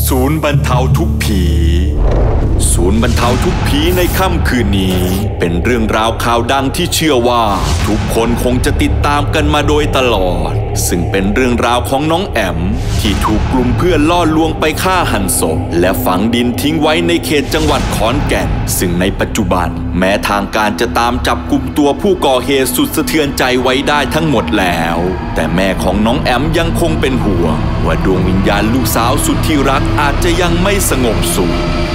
ศูนย์บรรเทาทุกข์ผีศูนย์บรรเทาทุกข์ผีในค่ำคืนนี้เป็นเรื่องราวข่าวดังที่เชื่อว่าทุกคนคงจะติดตามกันมาโดยตลอดซึ่งเป็นเรื่องราวของน้องแอมที่ถูกกลุ่มเพื่อนล่อลวงไปฆ่าหันศพและฝังดินทิ้งไว้ในเขตจังหวัดขอนแก่นซึ่งในปัจจุบันแม้ทางการจะตามจับกลุ่มตัวผู้ก่อเหตุสุดสะเทือนใจไว้ได้ทั้งหมดแล้วแต่แม่ของน้องแอมยังคงเป็นห่วงว่าดวงวิญญาณลูกสาวสุดที่รักอาจจะยังไม่สงบสุข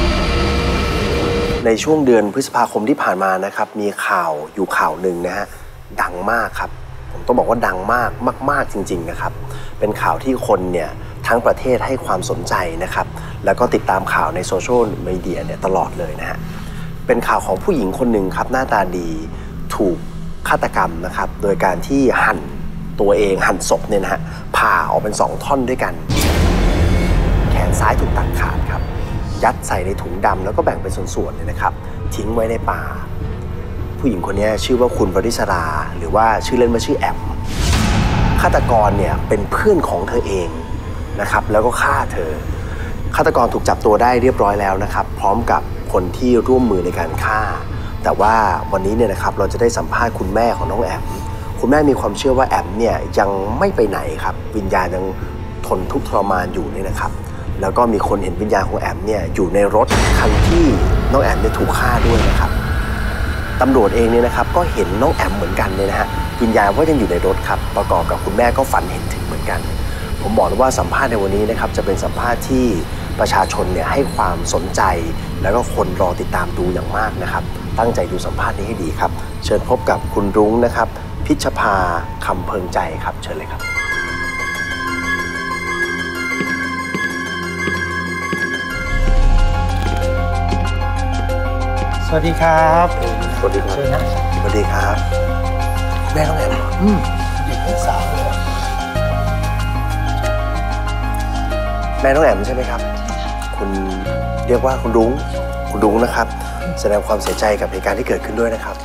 ในช่วงเดือนพฤษภาคมที่ผ่านมานะครับมีข่าวอยู่ข่าวหนึ่งนะฮะดังมากครับผมต้องบอกว่าดังมากมากๆจริงๆนะครับเป็นข่าวที่คนเนี่ยทั้งประเทศให้ความสนใจนะครับแล้วก็ติดตามข่าวในโซเชียลมีเดียเนี่ยตลอดเลยนะฮะเป็นข่าวของผู้หญิงคนหนึ่งครับหน้าตาดีถูกฆาตกรรมนะครับโดยการที่หั่นตัวเองหั่นศพเนี่ยนะฮะผ่าออกเป็น2ท่อนด้วยกันแขนซ้ายถูกตัดขาดครับยัดใส่ในถุงดำแล้วก็แบ่งเป็นส่วนๆเนี่ยนะครับทิ้งไว้ในป่าผู้หญิงคนนี้ชื่อว่าคุณวริศราหรือว่าชื่อเล่นว่าชื่อแอมฆาตกรเนี่ยเป็นเพื่อนของเธอเองนะครับแล้วก็ฆ่าเธอฆาตกรถูกจับตัวได้เรียบร้อยแล้วนะครับพร้อมกับคนที่ร่วมมือในการฆ่าแต่ว่าวันนี้เนี่ยนะครับเราจะได้สัมภาษณ์คุณแม่ของน้องแอมคุณแม่มีความเชื่อว่าแอมเนี่ยยังไม่ไปไหนครับวิญญาณยังทนทุกข์ทรมานอยู่นี่นะครับแล้วก็มีคนเห็นวิญญาณของแอมเนี่ยอยู่ในรถคันที่น้องแอมเนี่ยถูกฆ่าด้วยนะครับตำรวจเองเนี่ยนะครับก็เห็นน้องแอมเหมือนกันเลยนะฮะวิญญาณว่ายังอยู่ในรถครับประกอบกับคุณแม่ก็ฝันเห็นถึงเหมือนกันผมบอกเลยว่าสัมภาษณ์ในวันนี้นะครับจะเป็นสัมภาษณ์ที่ประชาชนเนี่ยให้ความสนใจแล้วก็คนรอติดตามดูอย่างมากนะครับตั้งใจดูสัมภาษณ์นี้ให้ดีครับเชิญพบกับคุณรุ้งนะครับพิชภาคำเพิงใจครับเชิญเลยครับสวัสดีครับสวัสดีครับสวัสดีครับแม่น้องแอมเด็กลูกสาวเลยแม่น้องแอมใช่ไหมครับคุณเรียกว่าคุณรุ้งนะครับแสดงความเสียใจกับเหตุการณ์ที่เกิดขึ้นด้วยนะครับ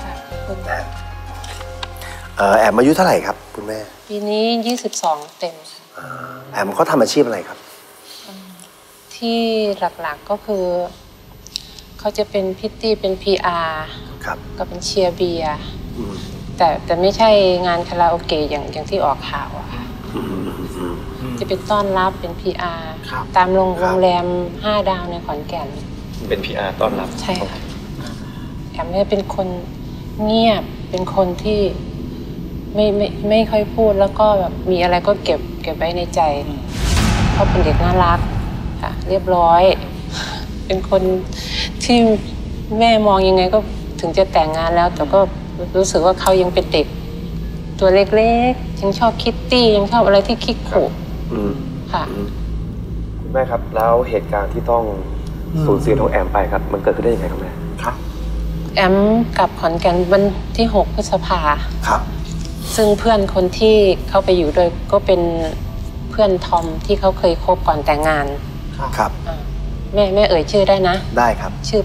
แอมอายุเท่าไหร่ครับคุณแม่ปีนี้22เต็มแอมเขาทำอาชีพอะไรครับที่หลักๆก็คือเขาจะเป็นพิตตี้เป็น PR ครับก็เป็นเชียร์เบียร์แต่ไม่ใช่งานคาราโอเกะอย่างที่ออกข่าวอะค่ะจะเป็นต้อนรับเป็น PR ตามโรงแรม5 ดาวในขอนแก่นเป็น PR ต้อนรับใช่ค่ะแอมเนี่ยเป็นคนเงียบเป็นคนที่ไม่ค่อยพูดแล้วก็แบบมีอะไรก็เก็บไว้ในใจเขาเป็นเด็กน่ารักค่ะเรียบร้อยเป็นคนที่แม่มองยังไงก็ถึงจะแต่งงานแล้วแต่ก็รู้สึกว่าเขายังเป็นเด็กตัวเล็กๆยังชอบคิตตี้ยังชอบอะไรที่คิกขู่ค่ะคุณแม่ครับแล้วเหตุการณ์ที่ต้องสูญเสียน้องแอมไปครับมันเกิดขึ้นได้ยังไงครับแม่ครับแอมกลับขอนแก่นวันที่6 พฤษภาครับซึ่งเพื่อนคนที่เขาไปอยู่ด้วยก็เป็นเพื่อนทอมที่เขาเคยคบก่อนแต่งงานครับแม่เอ่ยชื่อได้นะได้ครับชื่อ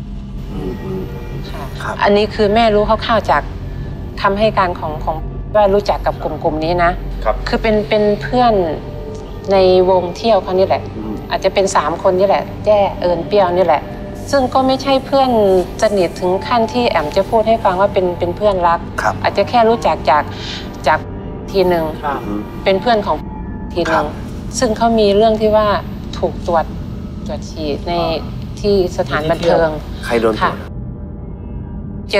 ค่ะอันนี้คือแม่รู้คร่าวๆจากคำให้การของว่ารู้จักกับกลุ่มนี้นะครับคือเป็นเพื่อนในวงเที่ยวเขานี่แหละอาจจะเป็น3 คนนี่แหละแจ้เอิญเปรี้ยวนี่แหละซึ่งก็ไม่ใช่เพื่อนสนิทถึงขั้นที่แอมจะพูดให้ฟังว่าเป็นเพื่อนรักอาจจะแค่รู้จักจากทีหนึ่งเป็นเพื่อนของทีหนึ่งซึ่งเขามีเรื่องที่ว่าถูกตรวจฉี่ในที่สถานบันเทิงใครโดนค่ะเจ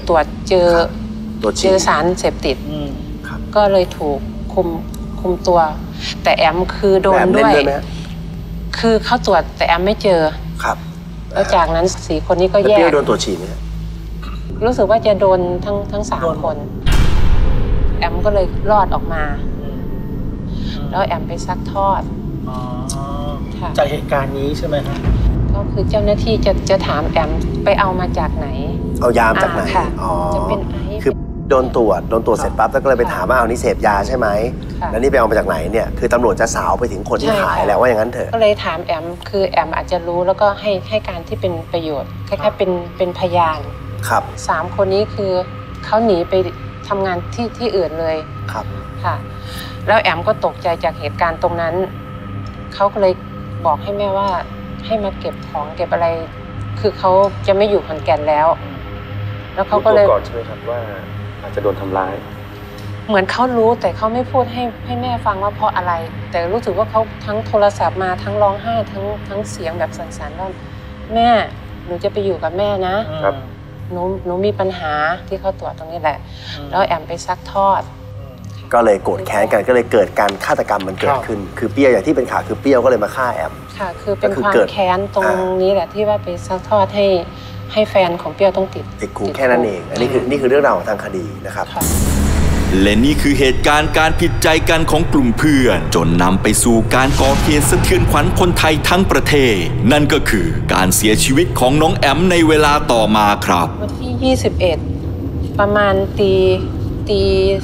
อสารเสพติดก็เลยถูกคุมตัวแต่แอมคือโดนด้วยคือเขาตรวจแต่แอมไม่เจอครับแล้วจากนั้น4 คนนี้ก็แยกโดนตรวจฉี่ไหมรู้สึกว่าจะโดนทั้ง3 คนแอมก็เลยรอดออกมาแล้วแอมไปซักทอดจากเหตุการณ์นี้ใช่ไหมครับก็คือเจ้าหน้าที่จะถามแอมไปเอามาจากไหนเอายาจากไหนจะเป็นไอคือโดนตรวจเสร็จปั๊บแล้วก็เลยไปถามว่าเอานี่เสพยาใช่ไหมแล้วนี่ไปเอามาจากไหนเนี่ยคือตำรวจจะสาวไปถึงคนที่ขายแล้วว่าอย่างนั้นเถอะก็เลยถามแอมคือแอมอาจจะรู้แล้วก็ให้การที่เป็นประโยชน์คล้ายๆเป็นพยานครับ 3 คนนี้คือเขาหนีไปทำงานที่อื่นเลยครับค่ะแล้วแอมก็ตกใจจากเหตุการณ์ตรงนั้นเขาก็เลยบอกให้แม่ว่าให้มาเก็บของเก็บอะไรคือเขาจะไม่อยู่ขอนแก่นแล้วแล้วเขาก็เลยก่อนใช่ไหมครับว่าอาจจะโดนทำร้ายเหมือนเขารู้แต่เขาไม่พูดให้แม่ฟังว่าเพราะอะไรแต่รู้สึกว่าเขาทั้งโทรศัพท์มาทั้งร้องไห้ทั้งเสียงแบบสั่นๆว่าแม่หนูจะไปอยู่กับแม่นะครับหนูมีปัญหาที่เขาตรวจตรงนี้แหละแล้วแอมไปซักทอดก็เลยโกรธแค้นกันก็เลยเกิดการฆาตกรรมมันเกิดขึ้นคือเปรี้ยวอย่างที่เป็นข่าวคือเปรี้ยวก็เลยมาฆ่าแอมค่ะคือเป็นความแค้นตรงนี้แหละที่ว่าไปซักทอดให้แฟนของเปรี้ยวต้องติดคุกแค่นั้นเองอันนี้คือเรื่องราวของทางคดีนะครับและนี่คือเหตุการณ์การผิดใจกันของกลุ่มเพื่อนจนนำไปสู่การก่อเหตุสะเทือนขวัญคนไทยทั้งประเทศนั่นก็คือการเสียชีวิตของน้องแอมในเวลาต่อมาครับวันที่21ประมาณตี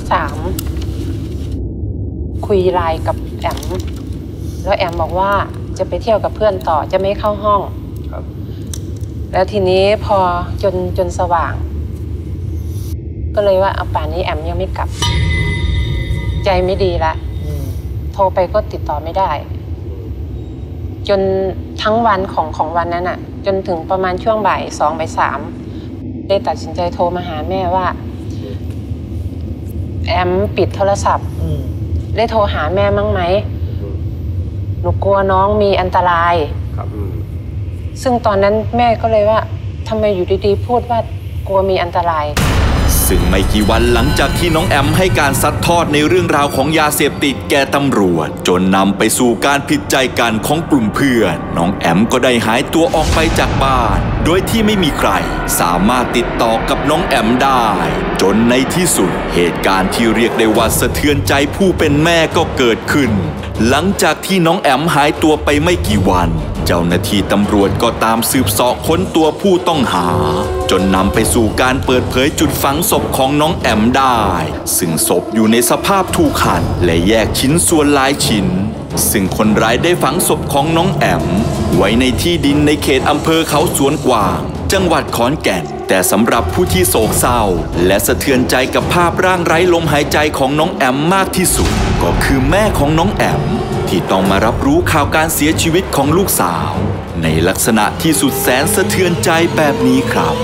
3คุยไลน์กับแอมแล้วแอมบอกว่าจะไปเที่ยวกับเพื่อนต่อจะไม่เข้าห้องครับแล้วทีนี้พอจนสว่างก็เลยว่าเอาป่านนี้แอมยังไม่กลับใจไม่ดีละโทรไปก็ติดต่อไม่ได้จนทั้งวันของวันนั้นอ่ะจนถึงประมาณช่วงบ่าย2บ่าย3ได้ตัดสินใจโทรมาหาแม่ว่าแอมปิดโทรศัพท์ได้โทรหาแม่มั้งไหมหนูกลัวน้องมีอันตรายซึ่งตอนนั้นแม่ก็เลยว่าทำไมอยู่ดีๆพูดว่ากลัวมีอันตรายซึ่งไม่กี่วันหลังจากที่น้องแอมให้การซัดทอดในเรื่องราวของยาเสพติดแก่ตำรวจจนนำไปสู่การผิดใจกันของกลุ่มเพื่อนน้องแอมก็ได้หายตัวออกไปจากบ้านโดยที่ไม่มีใครสามารถติดต่อกับน้องแอมได้จนในที่สุดเหตุการณ์ที่เรียกได้ว่าสะเทือนใจผู้เป็นแม่ก็เกิดขึ้นหลังจากที่น้องแอมหายตัวไปไม่กี่วันเจ้าหน้าที่ตำรวจก็ตามสืบเสาะค้นตัวผู้ต้องหาจนนำไปสู่การเปิดเผยจุดฝังศพของน้องแอมได้ซึ่งศพอยู่ในสภาพถูกหั่นและแยกชิ้นส่วนหลายชิ้นซึ่งคนร้ายได้ฝังศพของน้องแอมไว้ในที่ดินในเขตอำเภอเขาสวนกวางจังหวัดขอนแก่นแต่สำหรับผู้ที่โศกเศร้าและสะเทือนใจกับภาพร่างไร้ลมหายใจของน้องแอมมากที่สุดก็คือแม่ของน้องแอมที่ต้องมารับรู้ข่าวการเสียชีวิตของลูกสาวในลักษณะที่สุดแสนสะเทือนใจแบบนี้ครับ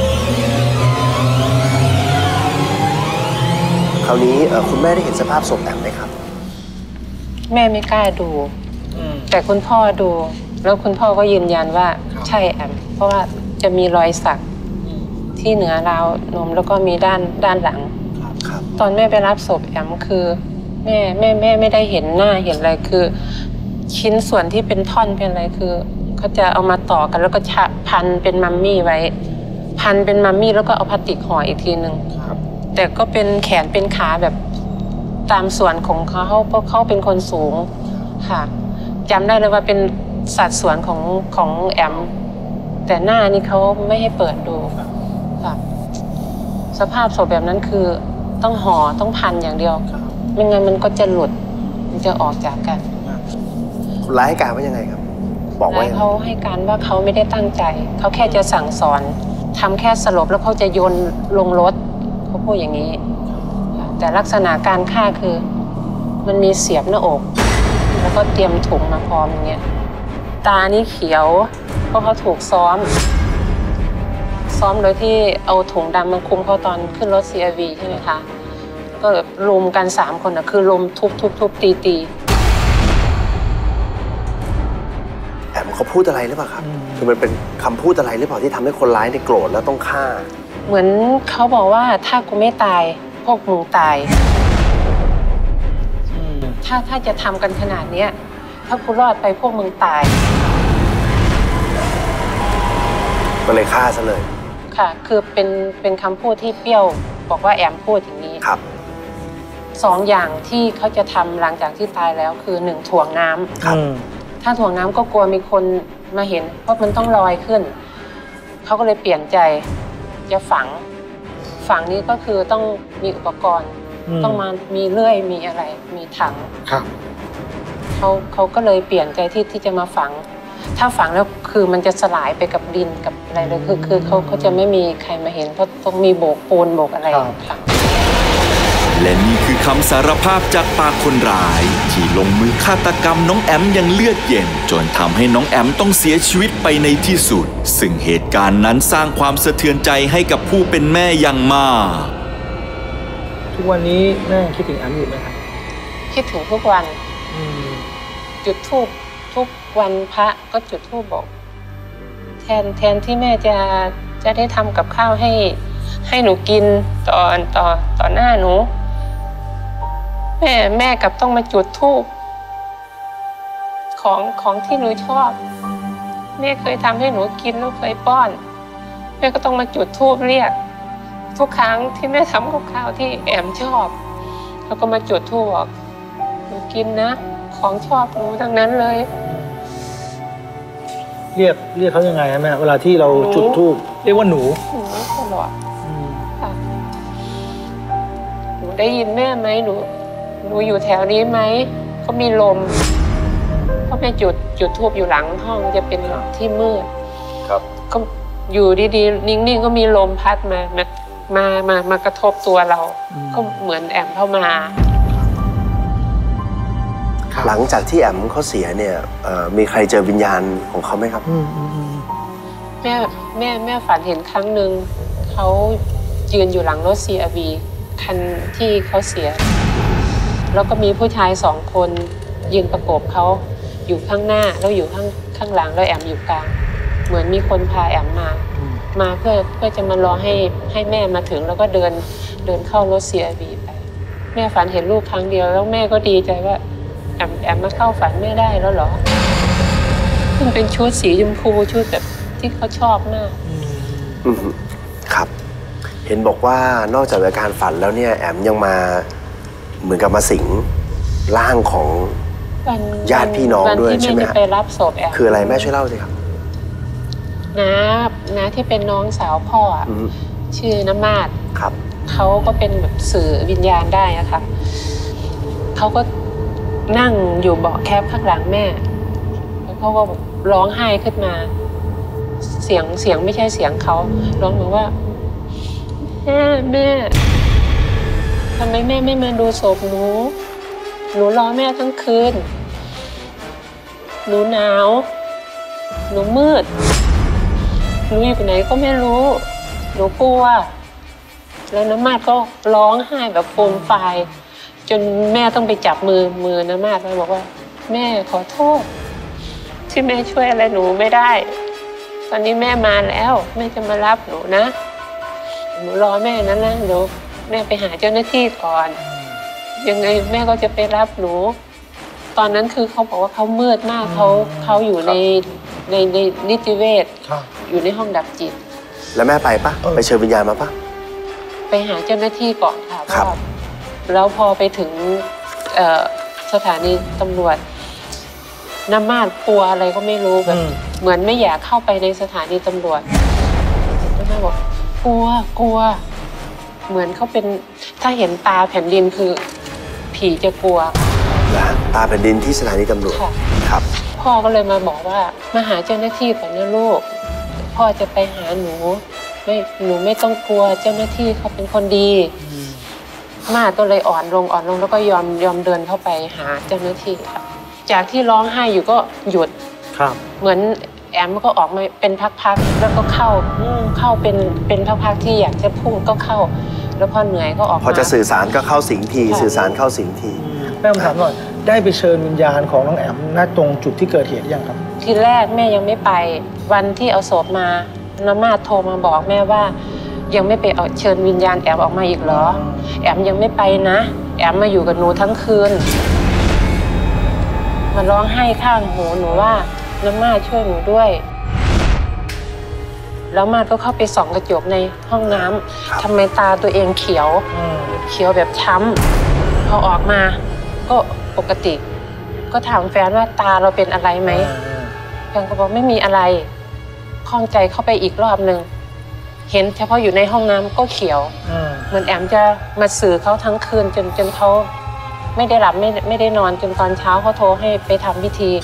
คราวนี้คุณแม่ได้เห็นสภาพศพแอมไหมครับแม่ไม่กล้าดูแต่คุณพ่อดูแล้วคุณพ่อก็ยืนยันว่าใช่แอมเพราะว่าจะมีรอยสักที่เหนือราวนมแล้วก็มีด้านหลังตอนแม่ไปรับศพแอมคือแม่ไม่ได้เห็นหน้าเห็นอะไรคือชิ้นส่วนที่เป็นท่อนเป็นอะไรคือเขาจะเอามาต่อกันแล้วก็พันเป็นมัมมี่ไว้พันเป็นมัมมี่แล้วก็เอาพลาสติกห่ออีกทีหนึ่งแต่ก็เป็นแขนเป็นขาแบบตามส่วนของเขาเพราะเขาเป็นคนสูงค่ะจำได้เลยว่าเป็นสัดส่วนของแอมแต่หน้านี่เขาไม่ให้เปิดดูค่ะสภาพศพแบบนั้นคือต้องห่อต้องพันอย่างเดียวไม่งั้นมันก็จะหลุดมันจะออกจากกันคนร้ายให้การว่ายังไงครับบอกว่าเขาให้การว่าเขาไม่ได้ตั้งใจเขาแค่จะสั่งสอนทำแค่สลบแล้วเขาจะโยนลงรถเขาพูดอย่างนี้แต่ลักษณะการฆ่าคือมันมีเสียบหน้าอกแล้วก็เตรียมถุงมาพร้อมอย่างเงี้ยตานี่เขียวเพราะเขาถูกซ้อมโดยที่เอาถุงดำมาคุมเขาตอนขึ้นรถ CRV ใช่ไหมคะก็รุมกัน3 คนคือรุมทุบตีแอมเขาพูดอะไรหรือเปล่าครับคือมันเป็นคำพูดอะไรหรือเปล่าที่ทำให้คนร้ายเนี่ยโกรธแล้วต้องฆ่าเหมือนเขาบอกว่าถ้ากูไม่ตายพวกมึงตายถ้าจะทำกันขนาดนี้ถ้ากูรอดไปพวกมึงตายก็เลยฆ่าซะเลยค่ะคือเป็นคำพูดที่เปรี้ยวบอกว่าแอมพูดอย่างนี้ครับ 2 อย่างที่เขาจะทำหลังจากที่ตายแล้วคือ1ถ่วงน้ำครับถ้าถ่วงน้ำก็กลัวมีคนมาเห็นเพราะมันต้องลอยขึ้นเขาก็เลยเปลี่ยนใจจะฝังนี้ก็คือต้องมีอุปกรณ์ต้องมามีเลื่อยมีอะไรมีถังครับเขาก็เลยเปลี่ยนใจที่จะมาฝังถ้าฝังแล้วคือมันจะสลายไปกับดินกับอะไรเลยคือเขาจะไม่มีใครมาเห็นเพราะต้องมีโบกปูนโบกอะไรค่ะและนี่คือคำสารภาพจากปากคนร้ายที่ลงมือฆาตกรรมน้องแอมอย่างเลือดเย็นจนทำให้น้องแอมต้องเสียชีวิตไปในที่สุดซึ่งเหตุการณ์นั้นสร้างความสะเทือนใจให้กับผู้เป็นแม่อย่างมากทุกวันนี้แม่คิดถึงแอมอยู่ไหมครับคิดถึงทุกวันจุดธูปทุกวันพระก็จุดธูปบอกแทนที่แม่จะได้ทำกับข้าวให้หนูกินต่อหน้าหนูแม่กลับต้องมาจุดธูปของที่หนูชอบแม่เคยทำให้หนูกินแล้วเคยป้อนแม่ก็ต้องมาจุดธูปเรียกทุกครั้งที่แม่ทำกับข้าวที่แอมชอบแล้วก็มาจุดธูปบอกหนูกินนะของชอบหนูทั้งนั้นเลยเรียกเขายังไงแม่เวลาที่เราจุดธูปเรียกว่าหนูตลอดค่ะหนูได้ยินแม่ไหมหนูอยู่แถวนี้ไหมเขามีลมเพราะแม่จุดธูปอยู่หลังห้องจะเป็นที่มืดครับก็อยู่ดีๆนิ่งๆก็มีลมพัดมากระทบตัวเราก็เหมือนแอมเข้ามาหลังจากที่แอมเขาเสียเนี่ยมีใครเจอวิญญาณของเขาไหมครับแม่ฝันเห็นครั้งหนึ่งเขายืนอยู่หลังรถ CRV คันที่เขาเสียแล้วก็มีผู้ชาย2 คนยืนประกบเขาอยู่ข้างหน้าแล้วอยู่ข้างหลังแล้วแอมอยู่กลางเหมือนมีคนพาแอมมาเพื่อจะมารอให้แม่มาถึงแล้วก็เดินเข้ารถ CRV ไปแม่ฝันเห็นลูกครั้งเดียวแล้วแม่ก็ดีใจว่าแอมมาเข้าฝันแม่ได้แล้วเหรอซึ่งเป็นชุดสีชมพูชุดแบบที่เขาชอบมากครับเห็นบอกว่านอกจากอาการฝันแล้วเนี่ยแอมยังมาเหมือนกับมาสิงร่างของญาติพี่น้องด้วยใช่ไหมครับไปรับศพแอมคืออะไรแม่ช่วยเล่าสิครับน้าที่เป็นน้องสาวพ่อชื่อน้ำมาศครับเขาก็เป็นแบบสื่อวิญญาณได้อะค่ะเขาก็นั่งอยู่เบาะแคบข้างหลังแม่แล้วเขาก็ร้องไห้ขึ้นมาเสียงไม่ใช่เสียงเขาร้องบอกว่าแม่ทำไมแม่ไม่มาดูศพหนูรอแม่ทั้งคืนหนูหนาวหนูมืดหนูอยู่ไหนก็ไม่รู้หนูกลัวแล้วน้ำมาศก็ร้องไห้แบบโฟมไฟจนแม่ต้องไปจับมือน้ำมาศแล้วบอกว่าแม่ขอโทษที่แม่ช่วยอะไรหนูไม่ได้ตอนนี้แม่มาแล้วแม่จะมารับหนูนะหนูรอแม่นั้นนะเดี๋ยวแม่ไปหาเจ้าหน้าที่ก่อนยังไงแม่ก็จะไปรับหนูตอนนั้นคือเขาบอกว่าเขามืดมากเขาอยู่ในนิติเวชอยู่ในห้องดับจิตแล้วแม่ไปปะไปเชิญวิญญาณมาปะไปหาเจ้าหน้าที่ก่อนค่ะครับแล้วพอไปถึงสถานีตำรวจน้ำมาศกลัวอะไรก็ไม่รู้แบบเหมือนไม่อยากเข้าไปในสถานีตำรวจน้ำมาศบอกกลัวเหมือนเขาเป็นถ้าเห็นตาแผ่นดินคือผีจะกลัวตาแผ่นดินที่สถานีตำรวจครับพ่อก็เลยมาบอกว่ามาหาเจ้าหน้าที่ก่อนนะลูกพ่อจะไปหาหนูไม่ต้องกลัวเจ้าหน้าที่เขาเป็นคนดีมาก็เลยอ่อนลงแล้วก็ยอมเดินเข้าไปหาเจ้าหน้าที่ค่ะจากที่ร้องไห้อยู่ก็หยุดเหมือนแอมก็ออกมาเป็นพักๆแล้วก็เข้าเป็นพักๆที่อยากจะพูดก็เข้าแล้วพอเหนื่อยก็ออกมาพอจะสื่อสารก็เข้าสิงทีสื่อสารเข้าสิงทีแม่ถามหน่อยได้ไปเชิญวิญญาณของน้องแอมณตรงจุดที่เกิดเหตุยังครับทีแรกแม่ยังไม่ไปวันที่เอาศพมาน้ำมาศโทรมาบอกแม่ว่ายังไม่ไปเอาเชิญวิญญาณแอมออกมาอีกเหรอแอมยังไม่ไปนะแอมมาอยู่กับหนูทั้งคืนมาร้องไห้ข้างหูหนูว่าน้ำมาศช่วยหนูด้วยแล้วมาศก็เข้าไปส่องกระจกในห้องน้ำทำไมตาตัวเองเขียวแบบช้ำพอออกมาก็ปกติก็ถามแฟนว่าตาเราเป็นอะไรไหมแฟนก็บอกไม่มีอะไรข้องใจเข้าไปอีกรอบนึงเห็นเฉพาะอยู่ในห้องน้ำก็เขียวเหมือนแอมจะมาสื่อเขาทั้งคืนจนเขาไม่ได้หลับไม่ได้นอนจนตอนเช้าเขาโทรให้ไปทำพิธี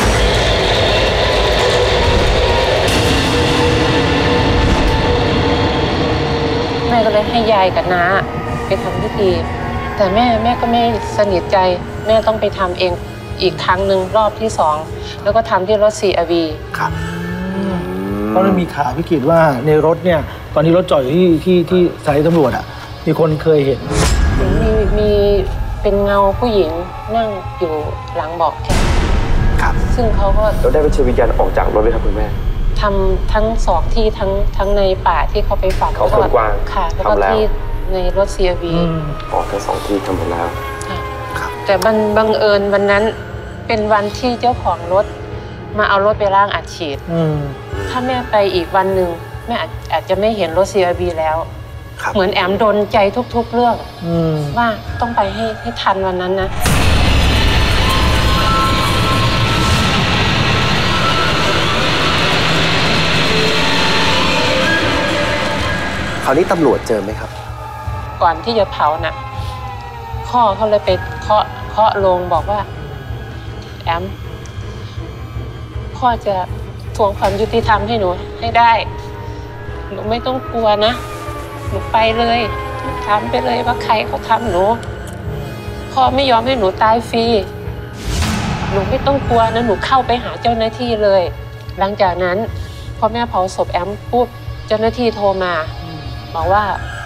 แม่ก็เลยให้ยายกับน้าไปทำพิธีแต่แม่ก็ไม่สนิทใจแม่ต้องไปทำเองอีกครั้งหนึ่งรอบที่2แล้วก็ทำที่รถ CRV ครับเพราะมันมีข่าววิกฤตว่าในรถเนี่ยตอนนี้รถจอดอยู่ที่สถานีตำรวจอ่ะมีคนเคยเห็นมีเป็นเงาผู้หญิงนั่งอยู่หลังเบาะแค่ครับซึ่งเขาก็เราได้ไปเชิญวิญญาณออกจากรถไหมครับคุณแม่ทำทั้ง2ที่ทั้งในป่าที่เขาไปฝังเขาคนกว้างค่ะแล้วก็ที่ในรถ CRV ออกทั้ง2ที่ทำหมดแล้วแต่บังเอิญวันนั้นเป็นวันที่เจ้าของรถมาเอารถไปล้างอัดฉีดถ้าแม่ไปอีกวันหนึ่งแม่อาจจะไม่เห็นรถ CRV แล้วเหมือนแอมโดนใจทุกๆเรื่องว่าต้องไปให้ทันวันนั้นนะคราวนี้ตำรวจเจอไหมครับก่อนที่จะเผาน่ะพ่อเขาเลยไปเคาะโลงบอกว่าแอมพ่อจะทวงความยุติธรรมให้หนูให้ได้หนูไม่ต้องกลัวนะหนูไปเลยถามไปเลยว่าใครเขาทำหนูพ่อไม่ยอมให้หนูตายฟรีหนูไม่ต้องกลัวนะหนูเข้าไปหาเจ้าหน้าที่เลยหลังจากนั้นพอแม่เผาศพแอมปุ๊บเจ้าหน้าที่โทรมาบอกว่า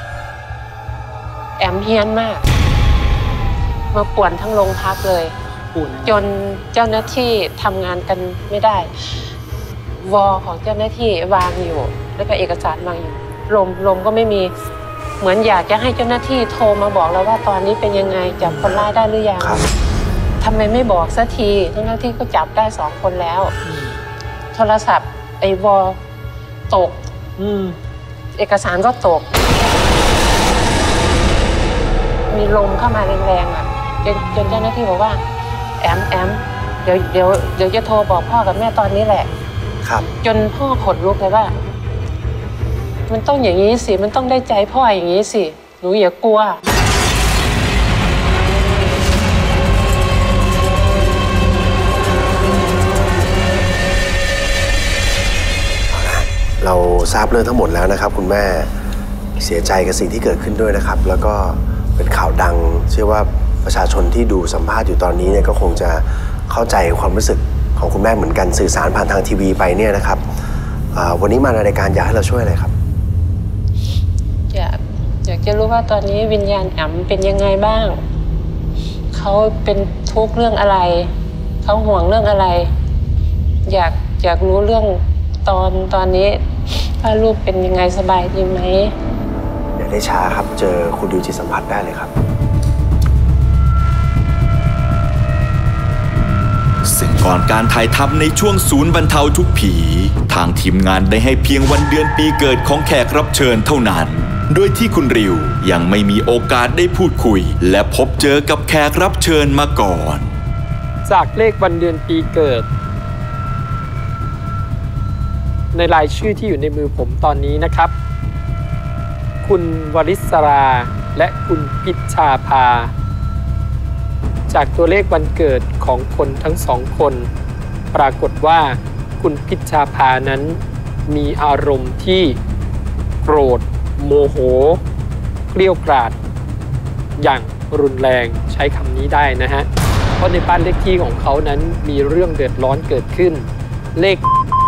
แอมเฮี้ยนมากมาป่วนทั้งโรงพักเลยจนเจ้าหน้าที่ทำงานกันไม่ได้วอของเจ้าหน้าที่วางอยู่แล้วก็เอกสารวางอยู่ลมก็ไม่มีเหมือนอยากจะให้เจ้าหน้าที่โทรมาบอกเราว่าตอนนี้เป็นยังไงจับคนร้ายได้หรือยังทำไมไม่บอกสักทีทั้งที่ก็จับได้2 คนแล้วโทรศัพท์ไอ้วอตกเอกสารก็ตกมีลมเข้ามาแรงๆอ่ะจนเจ้าหน้าที่บอกว่าแอมเดี๋ยวจะโทรบอกพ่อกับแม่ตอนนี้แหละครับจนพ่อขนลุกเลยว่ามันต้องอย่างนี้สิมันต้องได้ใจพ่ออย่างนี้สิหนูอย่ากลัวเราทราบเรื่องทั้งหมดแล้วนะครับคุณแม่เสียใจกับสิ่งที่เกิดขึ้นด้วยนะครับแล้วก็เป็นข่าวดังเชื่อว่าประชาชนที่ดูสัมภาษณ์อยู่ตอนนี้เนี่ยก็คงจะเข้าใจความรู้สึกของคุณแม่เหมือนกันสื่อสารผ่านทางทีวีไปเนี่ยนะครับวันนี้มาในรายการอยากให้เราช่วยอะไรครับอยากจะรู้ว่าตอนนี้วิญญาณแอมเป็นยังไงบ้างเขาเป็นทุกข์เรื่องอะไรเขาห่วงเรื่องอะไรอยากรู้เรื่องตอนนี้ว่าลูกเป็นยังไงสบายดีไหมอย่าได้ช้าครับเจอคุณดิวจิตสัมผัสได้เลยครับซึ่งก่อนการถ่ายทำในช่วงศูนย์บรรเทาทุกข์ผีทางทีมงานได้ให้เพียงวันเดือนปีเกิดของแขกรับเชิญเท่านั้นโดยที่คุณริวยังไม่มีโอกาสได้พูดคุยและพบเจอกับแขกรับเชิญมาก่อนจากเลขวันเดือนปีเกิดในรายชื่อที่อยู่ในมือผมตอนนี้นะครับคุณวริศราและคุณพิชชาภาจากตัวเลขวันเกิดของคนทั้ง2 คนปรากฏว่าคุณพิชชาภานั้นมีอารมณ์ที่โกรธโมโหเกรี้ยวกราดอย่างรุนแรงใช้คำนี้ได้นะฮะเพราะในบ้านเลขที่ของเขานั้นมีเรื่องเดือดร้อนเกิดขึ้นเลข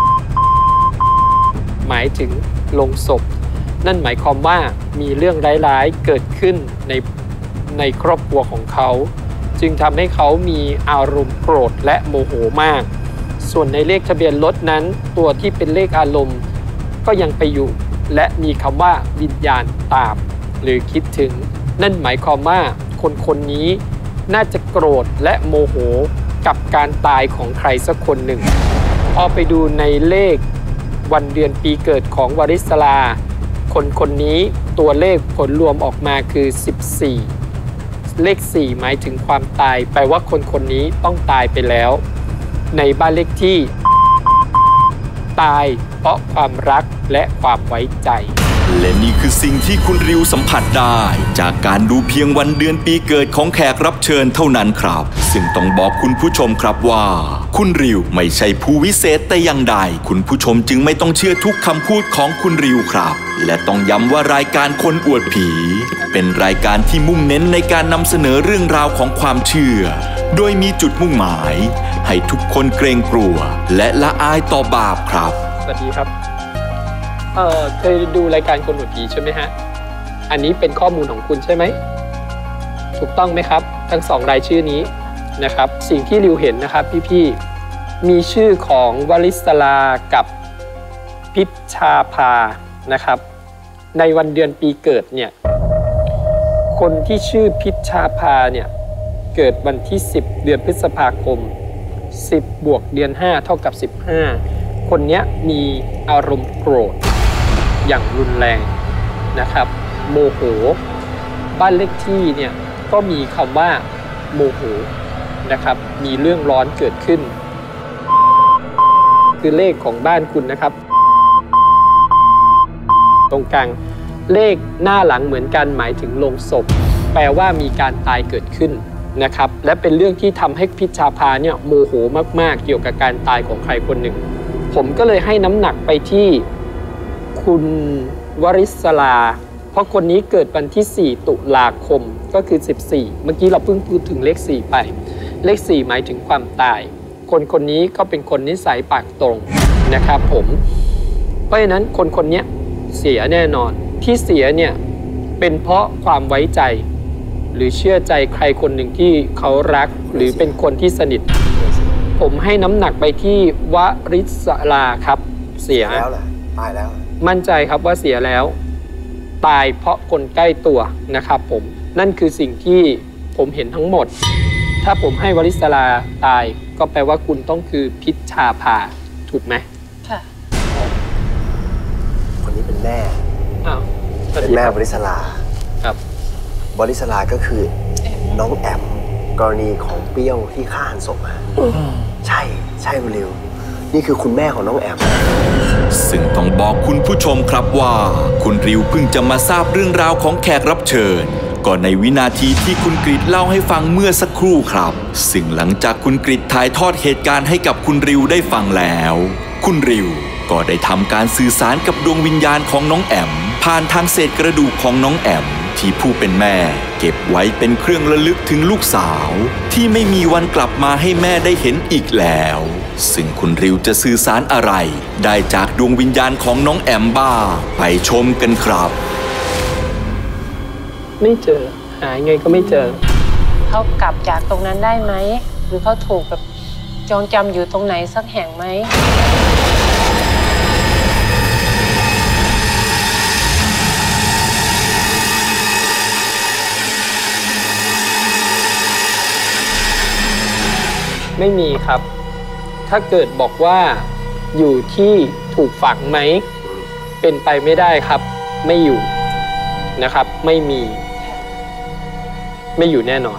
หมายถึงโลงศพนั่นหมายความว่ามีเรื่องร้ายๆเกิดขึ้นในครอบครัวของเขาจึงทำให้เขามีอารมณ์โกรธและโมโหมากส่วนในเลขทะเบียนรถนั้นตัวที่เป็นเลขอารมณ์ก็ยังไปอยู่และมีคำว่าวิญญาณตามหรือคิดถึงนั่นหมายความว่าคนนี้น่าจะโกรธและโมโหกับการตายของใครสักคนหนึ่งพอไปดูในเลขวันเดือนปีเกิดของวริศราคนนี้ตัวเลขผลรวมออกมาคือ14เลข4หมายถึงความตายแปลว่าคนนี้ต้องตายไปแล้วในบ้านเลขที่ ตายเพราะความรักและความไว้ใจและนี่คือสิ่งที่คุณริวสัมผัสได้จากการดูเพียงวันเดือนปีเกิดของแขกรับเชิญเท่านั้นครับซึ่งต้องบอกคุณผู้ชมครับว่าคุณริวไม่ใช่ผู้วิเศษแต่อย่างใดคุณผู้ชมจึงไม่ต้องเชื่อทุกคำพูดของคุณริวครับและต้องย้ำว่ารายการคนอวดผีเป็นรายการที่มุ่งเน้นในการนำเสนอเรื่องราวของความเชื่อโดยมีจุดมุ่งหมายให้ทุกคนเกรงกลัวและละอายต่อบาปครับสวัสดีครับเคยดูรายการคนอวดผีใช่ไหมฮะอันนี้เป็นข้อมูลของคุณใช่ไหมถูกต้องไหมครับทั้งสองรายชื่อนี้นะครับสิ่งที่ริวเห็นนะครับพี่ๆมีชื่อของวลิศรากับพิชชาภานะครับในวันเดือนปีเกิดเนี่ยคนที่ชื่อพิชชาภาเนี่ยเกิดวันที่10เดือนพฤษภาคม10บวกเดือน5เท่ากับ15คนนี้มีอารมณ์โกรธอย่างรุนแรงนะครับโมโหบ้านเลขที่เนี่ยก็มีคำว่าโมโหนะครับมีเรื่องร้อนเกิดขึ้นคือเลขของบ้านคุณนะครับตรงกลางเลขหน้าหลังเหมือนกันหมายถึงโลงศพแปลว่ามีการตายเกิดขึ้นนะครับและเป็นเรื่องที่ทำให้พิชชาภาเนี่ยโมโหมากๆเกี่ยวกับการตายของใครคนหนึ่งผมก็เลยให้น้ำหนักไปที่คุณวริศราเพราะคนนี้เกิดวันที่4ตุลาคมก็คือ14เมื่อกี้เราเพิ่งพูดถึงเลข4ไปเลข4หมายถึงความตายคนนี้ก็เป็นคนนิสัยปากตรงนะครับผมเพราะฉะนั้นคนนี้เสียแน่นอนที่เสียเนี่ยเป็นเพราะความไว้ใจหรือเชื่อใจใครคนหนึ่งที่เขารักหรือเป็นคนที่สนิทผมให้น้ำหนักไปที่วริศราครับเสียแล้วแหละตายแล้วมั่นใจครับว่าเสียแล้วตายเพราะคนใกล้ตัวนะครับผมนั่นคือสิ่งที่ผมเห็นทั้งหมดถ้าผมให้วริศราตายก็แปลว่าคุณต้องคือพิชชาภาถูกไหมค่ะคนนี้เป็นแม่เป็นแม่วริศราครับวริศราก็คือน้องแอมกรณีของเปรี้ยวที่ฆ่าหันศพใช่คุณริวนี่คือคุณแม่ของน้องแอมซึ่งต้องบอกคุณผู้ชมครับว่าคุณริวเพิ่งจะมาทราบเรื่องราวของแขกรับเชิญก่อนในวินาทีที่คุณกฤษเล่าให้ฟังเมื่อสักครู่ครับซึ่งหลังจากคุณกฤษถ่ายทอดเหตุการณ์ให้กับคุณริวได้ฟังแล้วคุณริวก็ได้ทำการสื่อสารกับดวงวิญญาณของน้องแอมผ่านทางเศษกระดูกของน้องแอมที่ผู้เป็นแม่เก็บไว้เป็นเครื่องระลึกถึงลูกสาวที่ไม่มีวันกลับมาให้แม่ได้เห็นอีกแล้วซึ่งคุณริวจะสื่อสารอะไรได้จากดวงวิญญาณของน้องแอมบ้างไปชมกันครับไม่เจอหาไงก็ไม่เจอเขากลับจากตรงนั้นได้ไหมหรือเขาถูกแบบจองจำอยู่ตรงไหนสักแห่งไหมไม่มีครับถ้าเกิดบอกว่าอยู่ที่ถูกฝังไหมเป็นไปไม่ได้ครับไม่อยู่นะครับไม่อยู่แน่นอน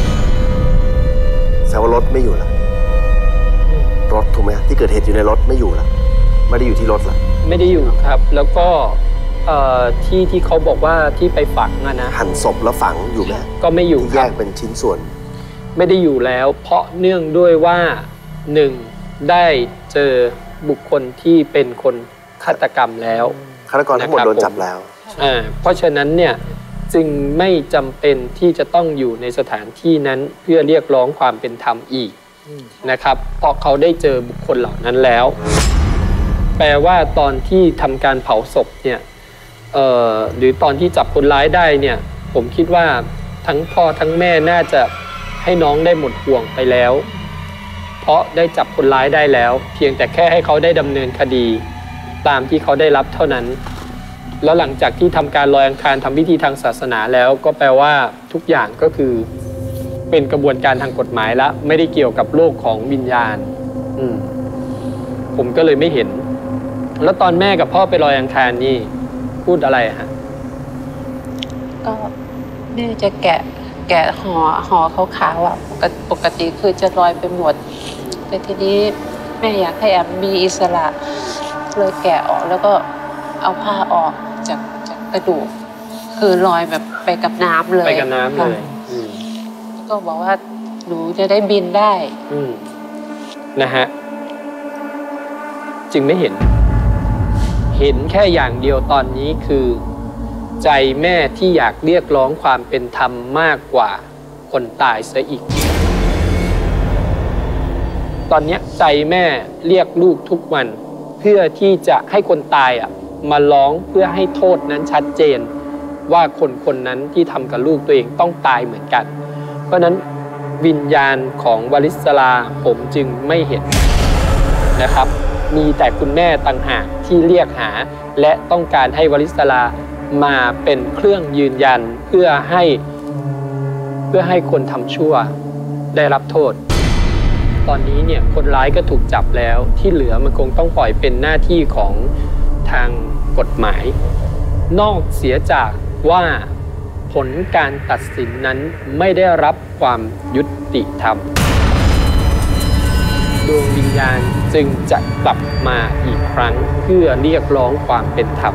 แสดงว่ารถไม่อยู่ละรถถูกไหมที่เกิดเหตุอยู่ในรถไม่อยู่ละไม่ได้อยู่ที่รถละไม่ได้อยู่ครับแล้วก็ที่เขาบอกว่าที่ไปฝังนะหั่นศพแล้วฝังอยู่ไหมก็ไม่อยู่แยกเป็นชิ้นส่วนไม่ได้อยู่แล้วเพราะเนื่องด้วยว่า1ได้เจอบุคคลที่เป็นคนฆาตกรรมแล้วฆาตกรทั้งหมดโดนจับแล้วเพราะฉะนั้นเนี่ยจึงไม่จำเป็นที่จะต้องอยู่ในสถานที่นั้นเพื่อเรียกร้องความเป็นธรรมอีกนะครับเพราะเขาได้เจอบุคคลเหล่านั้นแล้วแปลว่าตอนที่ทำการเผาศพเนี่ยหรือตอนที่จับคนร้ายได้เนี่ยผมคิดว่าทั้งพ่อทั้งแม่น่าจะให้น้องได้หมดห่วงไปแล้วเพราะได้จับคนร้ายได้แล้วเพียงแต่แค่ให้เขาได้ดำเนินคดีตามที่เขาได้รับเท่านั้นแล้วหลังจากที่ทำการลอยอังคารทำพิธีทางศาสนาแล้วก็แปลว่าทุกอย่างก็คือเป็นกระบวนการทางกฎหมายแล้วไม่ได้เกี่ยวกับโลกของวิญญาณผมก็เลยไม่เห็นแล้วตอนแม่กับพ่อไปลอยอังคารนี่พูดอะไรฮะก็แม่จะแกะห่อขาวๆอ่ะปกติคือจะลอยไปหมดแต่ทีนี้แม่อยากให้แอมมีอิสระเลยแกะออกแล้วก็เอาผ้าออกกระดูกคือลอยแบบไปกับน้ำเลยไปกับน้ำเลยก็บอกว่าหนูจะได้บินได้นะฮะจึงไม่เห็นแค่อย่างเดียวตอนนี้คือใจแม่ที่อยากเรียกร้องความเป็นธรรมมากกว่าคนตายซะอีกตอนนี้ใจแม่เรียกลูกทุกวันเพื่อที่จะให้คนตายมาร้องเพื่อให้โทษนั้นชัดเจนว่าคนนั้นที่ทำกับลูกตัวเองต้องตายเหมือนกันเพราะนั้นวิญญาณของวลิศราผมจึงไม่เห็นนะครับมีแต่คุณแม่ต่างหากที่เรียกหาและต้องการให้วลิศรามาเป็นเครื่องยืนยันเพื่อให้คนทำชั่วได้รับโทษตอนนี้เนี่ยคนร้ายก็ถูกจับแล้วที่เหลือมันคงต้องปล่อยเป็นหน้าที่ของทางกฎหมายนอกเสียจากว่าผลการตัดสินนั้นไม่ได้รับความยุติธรรมดวงวิญญาณจึงจะกลับมาอีกครั้งเพื่อเรียกร้องความเป็นธรรม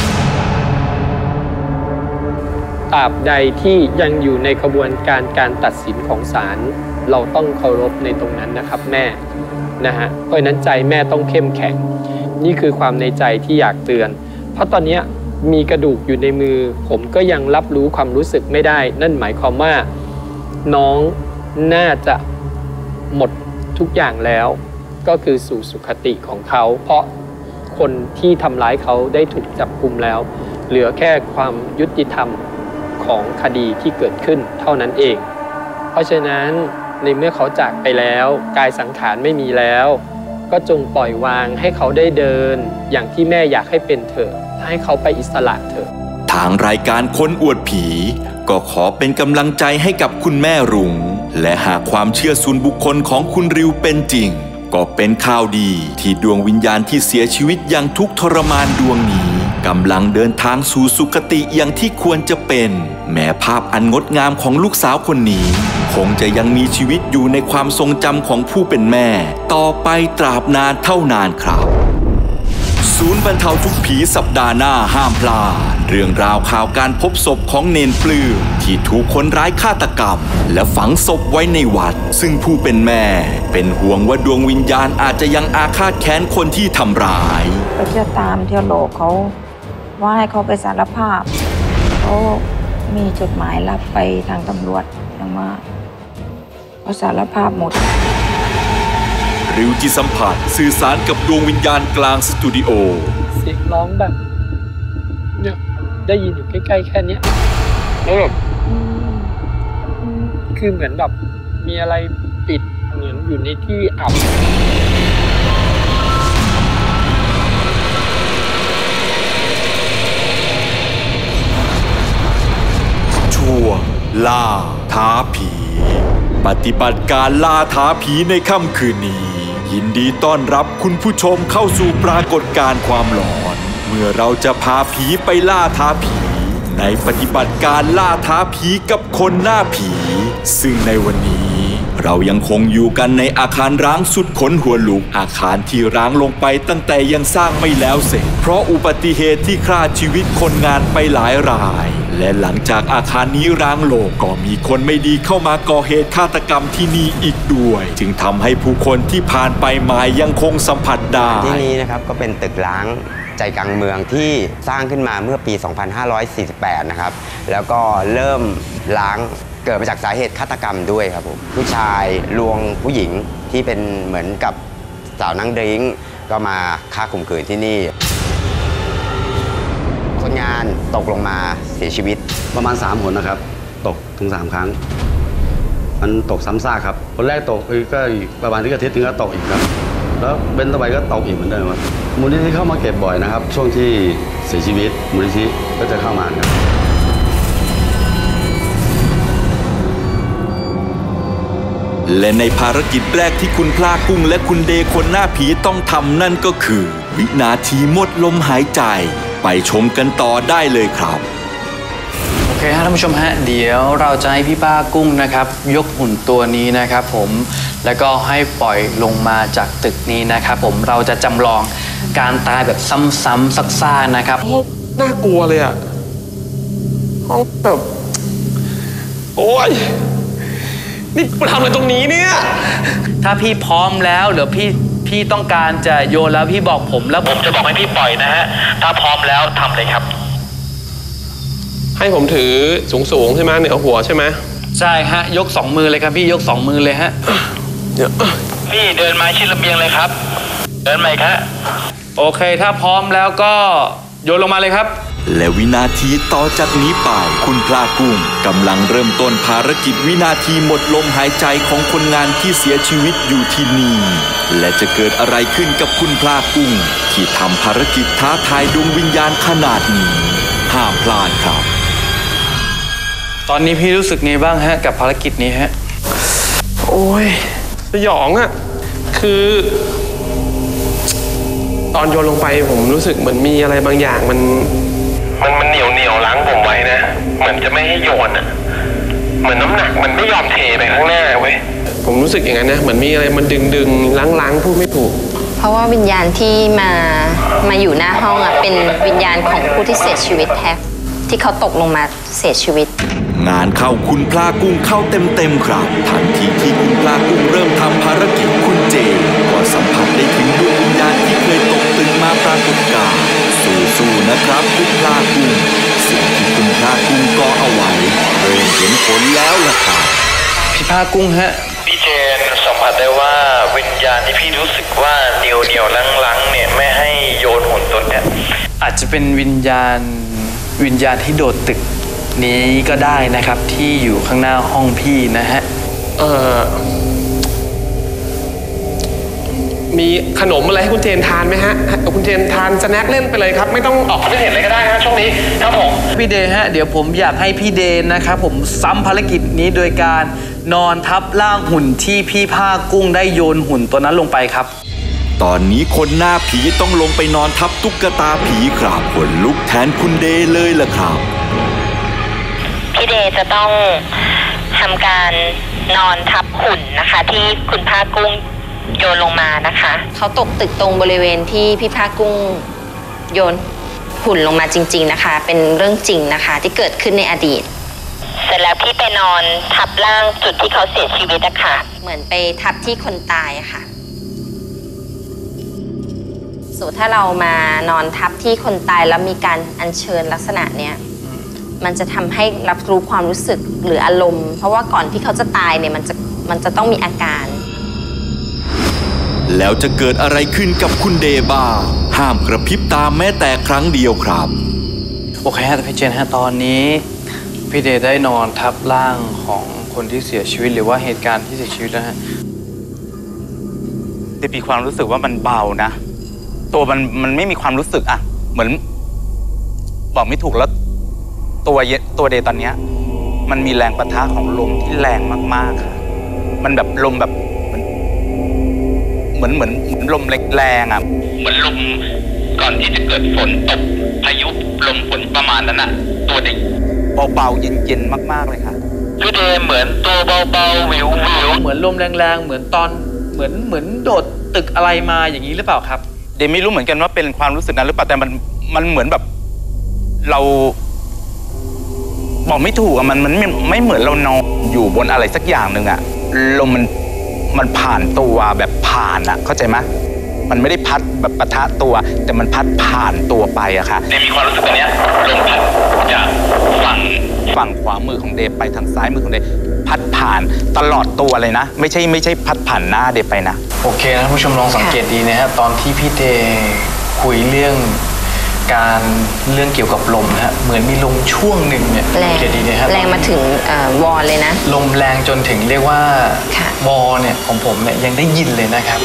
ตราบใดที่ยังอยู่ในกระบวนการตัดสินของศาลเราต้องเคารพในตรงนั้นนะครับแม่นะฮะเพราะนั้นใจแม่ต้องเข้มแข็งนี่คือความในใจที่อยากเตือนเพราะตอนนี้มีกระดูกอยู่ในมือผมก็ยังรับรู้ความรู้สึกไม่ได้นั่นหมายความว่าน้องน่าจะหมดทุกอย่างแล้วก็คือสู่สุคติของเขาเพราะคนที่ทำร้ายเขาได้ถูกจับกุมแล้วเหลือแค่ความยุติธรรมของคดีที่เกิดขึ้นเท่านั้นเองเพราะฉะนั้นในเมื่อเขาจากไปแล้วกายสังขารไม่มีแล้วก็จงปล่อยวางให้เขาได้เดินอย่างที่แม่อยากให้เป็นเถอะให้เขาไปอิสระเถอะทางรายการคนอวดผีก็ขอเป็นกำลังใจให้กับคุณแม่รุ้งและหากความเชื่อส่วนบุคคลของคุณริวเป็นจริงก็เป็นข่าวดีที่ดวงวิญญาณที่เสียชีวิตอย่างทุกข์ทรมานดวงนี้กำลังเดินทางสู่สุคติอย่างที่ควรจะเป็นแม้ภาพอันงดงามของลูกสาวคนนี้คงจะยังมีชีวิตอยู่ในความทรงจำของผู้เป็นแม่ต่อไปตราบนานเท่านานครับศูนย์บรรเทาทุกข์ผีสัปดาห์หน้าห้ามพลาดเรื่องราวข่าวการพบศพของเนนปลื้มที่ถูกคนร้ายฆาตกรรมและฝังศพไว้ในวัดซึ่งผู้เป็นแม่เป็นห่วงว่าดวงวิญญาณอาจจะยังอาฆาตแค้นคนที่ทำร้ายก็เที่ยวตามเที่ยวโลกเขาว่าให้เขาไปสารภาพเขามีจดหมายรับไปทางตำรวจยังมาเขาสารภาพหมดริวจิตสัมผัสสื่อสารกับดวงวิญญาณกลางสตูดิโอเสียงร้องแบบเนี่ยได้ยินอยู่ใกล้ๆแค่นี้แล้วแบบคือเหมือนแบบมีอะไรปิดเหมือนอยู่ในที่อับช่วงล่าท้าผีปฏิบัติการล่าท้าผีในค่ำคืนนี้ยินดีต้อนรับคุณผู้ชมเข้าสู่ปรากฏการณ์ความหลอนเมื่อเราจะพาผีไปล่าท้าผีในปฏิบัติการล่าท้าผีกับคนหน้าผีซึ่งในวันนี้เรายังคงอยู่กันในอาคารร้างสุดขนหัวลุกอาคารที่ร้างลงไปตั้งแต่ยังสร้างไม่แล้วเสร็จเพราะอุบัติเหตุที่ฆ่าชีวิตคนงานไปหลายรายและหลังจากอาคารนี้ร้างลงก็มีคนไม่ดีเข้ามาก่อเหตุฆาตกรรมที่นี่อีกด้วยจึงทำให้ผู้คนที่ผ่านไปมายังคงสัมผัสได้ที่นี้นะครับก็เป็นตึกร้างใจกลางเมืองที่สร้างขึ้นมาเมื่อปี 2548 นะครับแล้วก็เริ่มร้างเกิดมาจากสาเหตุฆาตกรรมด้วยครับผมผู้ชายลวงผู้หญิงที่เป็นเหมือนกับสาวนั่งดริ้งก็มาฆ่าข่มขืนที่นี่คนงานตกลงมาเสียชีวิตประมาณ3 คนนะครับตกถึง3 ครั้งมันตกซ้ำซากครับคนแรกตกก็ประมาณที่อาทิตย์นึงก็ตกอีกครับแล้วเบนต่อไปก็ตกอีกเหมือนเดิมครับมูลนิธิเข้ามาเก็บบ่อยนะครับช่วงที่เสียชีวิตมูลนิธิก็จะเข้ามาครับและในภารกิจแรกที่คุณพลากุ้งและคุณเดคนหน้าผีต้องทำนั่นก็คือวินาทีหมดลมหายใจไปชมกันต่อได้เลยครับโอเคท่านผู้ชมฮะเดี๋ยวเราจะให้พี่ป้ากุ้งนะครับยกหุ่นตัวนี้นะครับผมแล้วก็ให้ปล่อยลงมาจากตึกนี้นะครับผมเราจะจำลองการตายแบบซ้ำๆซักๆนะครับน่ากลัวเลยอ่ะห้องแบบโอ้ยนี่กูทำอะไรตรงนี้เนี่ยถ้าพี่พร้อมแล้วหรือพี่ต้องการจะโยนแล้วพี่บอกผมแล้วผมจะบอกให้พี่ปล่อยนะฮะถ้าพร้อมแล้วทำเลยครับให้ผมถือสูงใช่ไหมเหนือหัวใช่ไหมใช่ฮะยก2 มือเลยครับพี่ยก2 มือเลยฮะพี่เดินมาชิดระเบียงเลยครับเดินมาครับโอเคถ้าพร้อมแล้วก็โยนลงมาเลยครับและวินาทีต่อจากนี้ไปคุณพลากุ้งกำลังเริ่มต้นภารกิจวินาทีหมดลมหายใจของคนงานที่เสียชีวิตอยู่ที่นี่และจะเกิดอะไรขึ้นกับคุณพลากุ้งที่ทำภารกิจท้าทายดวงวิญญาณขนาดนี้ห้ามพลาดครับตอนนี้พี่รู้สึกไงบ้างฮะกับภารกิจนี้ฮะโอ้ยสยองอ่ะคือตอนโยนลงไปผมรู้สึกเหมือนมีอะไรบางอย่างมันเหนียวล้างผมไว้นะเหมือนจะไม่ให้โยนอ่ะเหมือนน้ำหนักมันไม่ยอมเทไปข้างหน้าเว้ยผมรู้สึกอย่างนั้นนะเหมือนมีอะไรมันดึงล้างพูดไม่ถูกเพราะว่าวิญญาณที่มาอยู่หน้าห้องอ่ะเป็นวิญญาณของผู้ที่เสียชีวิตแท้ที่เขาตกลงมาเสียชีวิตงานเข้าคุณพลากุ้งเข้าเต็มครับทันทีที่คุณพลากุ้งเริ่มทำภารกิจคุณเจก็สัมผัสได้ถึงดวงวิญญาณที่เคยตกตึกมาปรากฏกายสู้ๆนะครับคุณพลากุ้งสิ่งที่คุณพลากุ้งก่อเอาไว้เริ่มเห็นผลแล้วล่ะครับพี่พลากุ้งฮะพี่เจนสัมผัสได้ว่าวิญญาณที่พี่รู้สึกว่าเหนียวลังเนี่ยไม่ให้โยนหุ่นตนเนี่ยอาจจะเป็นวิญญาณที่โดดตึกนี้ก็ได้นะครับที่อยู่ข้างหน้าห้องพี่นะฮะมีขนมอะไรให้คุณเจนทานไหมฮะคุณเจนทานสแน็คเล่นไปเลยครับไม่ต้องออกความคิดเห็นเลยก็ได้ฮะช่วงนี้ครับผมพี่เดย์ฮะเดี๋ยวผมอยากให้พี่เดย์นะครับผมซ้ำภารกิจนี้โดยการนอนทับร่างหุ่นที่พี่ผ้ากุ้งได้โยนหุ่นตัวนั้นลงไปครับตอนนี้คนหน้าผีต้องลงไปนอนทับตุ๊กตาผีครับขนลุกแทนคุณเดย์เลยล่ะครับพี่เดย์จะต้องทำการนอนทับหุ่นนะคะที่คุณผ้ากุ้งโยนลงมานะคะเขาตกตึกตรงบริเวณที่พี่ผ้ากุ้งโยนหุ่นลงมาจริงๆนะคะเป็นเรื่องจริงนะคะที่เกิดขึ้นในอดีตเสร็จแล้วพี่ไปนอนทับร่างจุดที่เขาเสียชีวิตนะคะเหมือนไปทับที่คนตายอะค่ะถ้าเรามานอนทับที่คนตายแล้วมีการอัญเชิญลักษณะเนี้ยมันจะทำให้รับรู้ความรู้สึกหรืออารมณ์เพราะว่าก่อนที่เขาจะตายเนี่ยมันจะต้องมีอาการแล้วจะเกิดอะไรขึ้นกับคุณเดบ้าห้ามกระพริบตาแม้แต่ครั้งเดียวครับโอเคฮะพี่เจนฮะตอนนี้พี่เดได้นอนทับร่างของคนที่เสียชีวิตหรือว่าเหตุการณ์ที่เสียชีวิตนะฮะแต่มีความรู้สึกว่ามันเบานะตัวมันไม่มีความรู้สึกอะเหมือนบอกไม่ถูกแล้วตัวเดย์ตอนนี้มันมีแรงปะทะของลมที่แรงมากๆค่ะมันแบบลมแบบเหมือนลมแรงๆอ่ะเหมือนลมก่อนที่จะเกิดฝนตกพายุลมฝนประมาณนั้นอะตัวเดย์เบาๆเย็นๆมากๆเลยค่ะพี่เดย์เหมือนตัวเบาๆวิวเหมือนลมแรงๆเหมือนตอนเหมือนโดดตึกอะไรมาอย่างนี้หรือเปล่าครับเดย์ไม่รู้เหมือนกันว่าเป็นความรู้สึกนั้นหรือเปล่าแต่มันเหมือนแบบเราบอกไม่ถูกอะมันไม่เหมือนเรานอนอยู่บนอะไรสักอย่างหนึ่งอะลมมันผ่านตัวแบบผ่านอะเข้าใจไหมมันไม่ได้พัดแบบปะทะตัวแต่มันพัดผ่านตัวไปอะค่ะเดย์มีความรู้สึกแบบนี้ลมพัดจากฝั่งขวามือของเดย์ไปทางซ้ายมือของเดย์พัดผ่านตลอดตัวเลยนะไม่ใช่พัดผ่านหน้าเดย์ไปนะโอเคนะท่านผู้ชมลองสังเกตดีนะครับตอนที่พี่เดย์คุยเรื่องเกี่ยวกับลมนะฮะเหมือนมีลมช่วงหนึ่งเนี่ยแรงมาถึงวอลเลยนะลมแรงจนถึงเรียกว่าวอลเนี่ยของผมเนี่ยยังได้ยินเลยนะครับ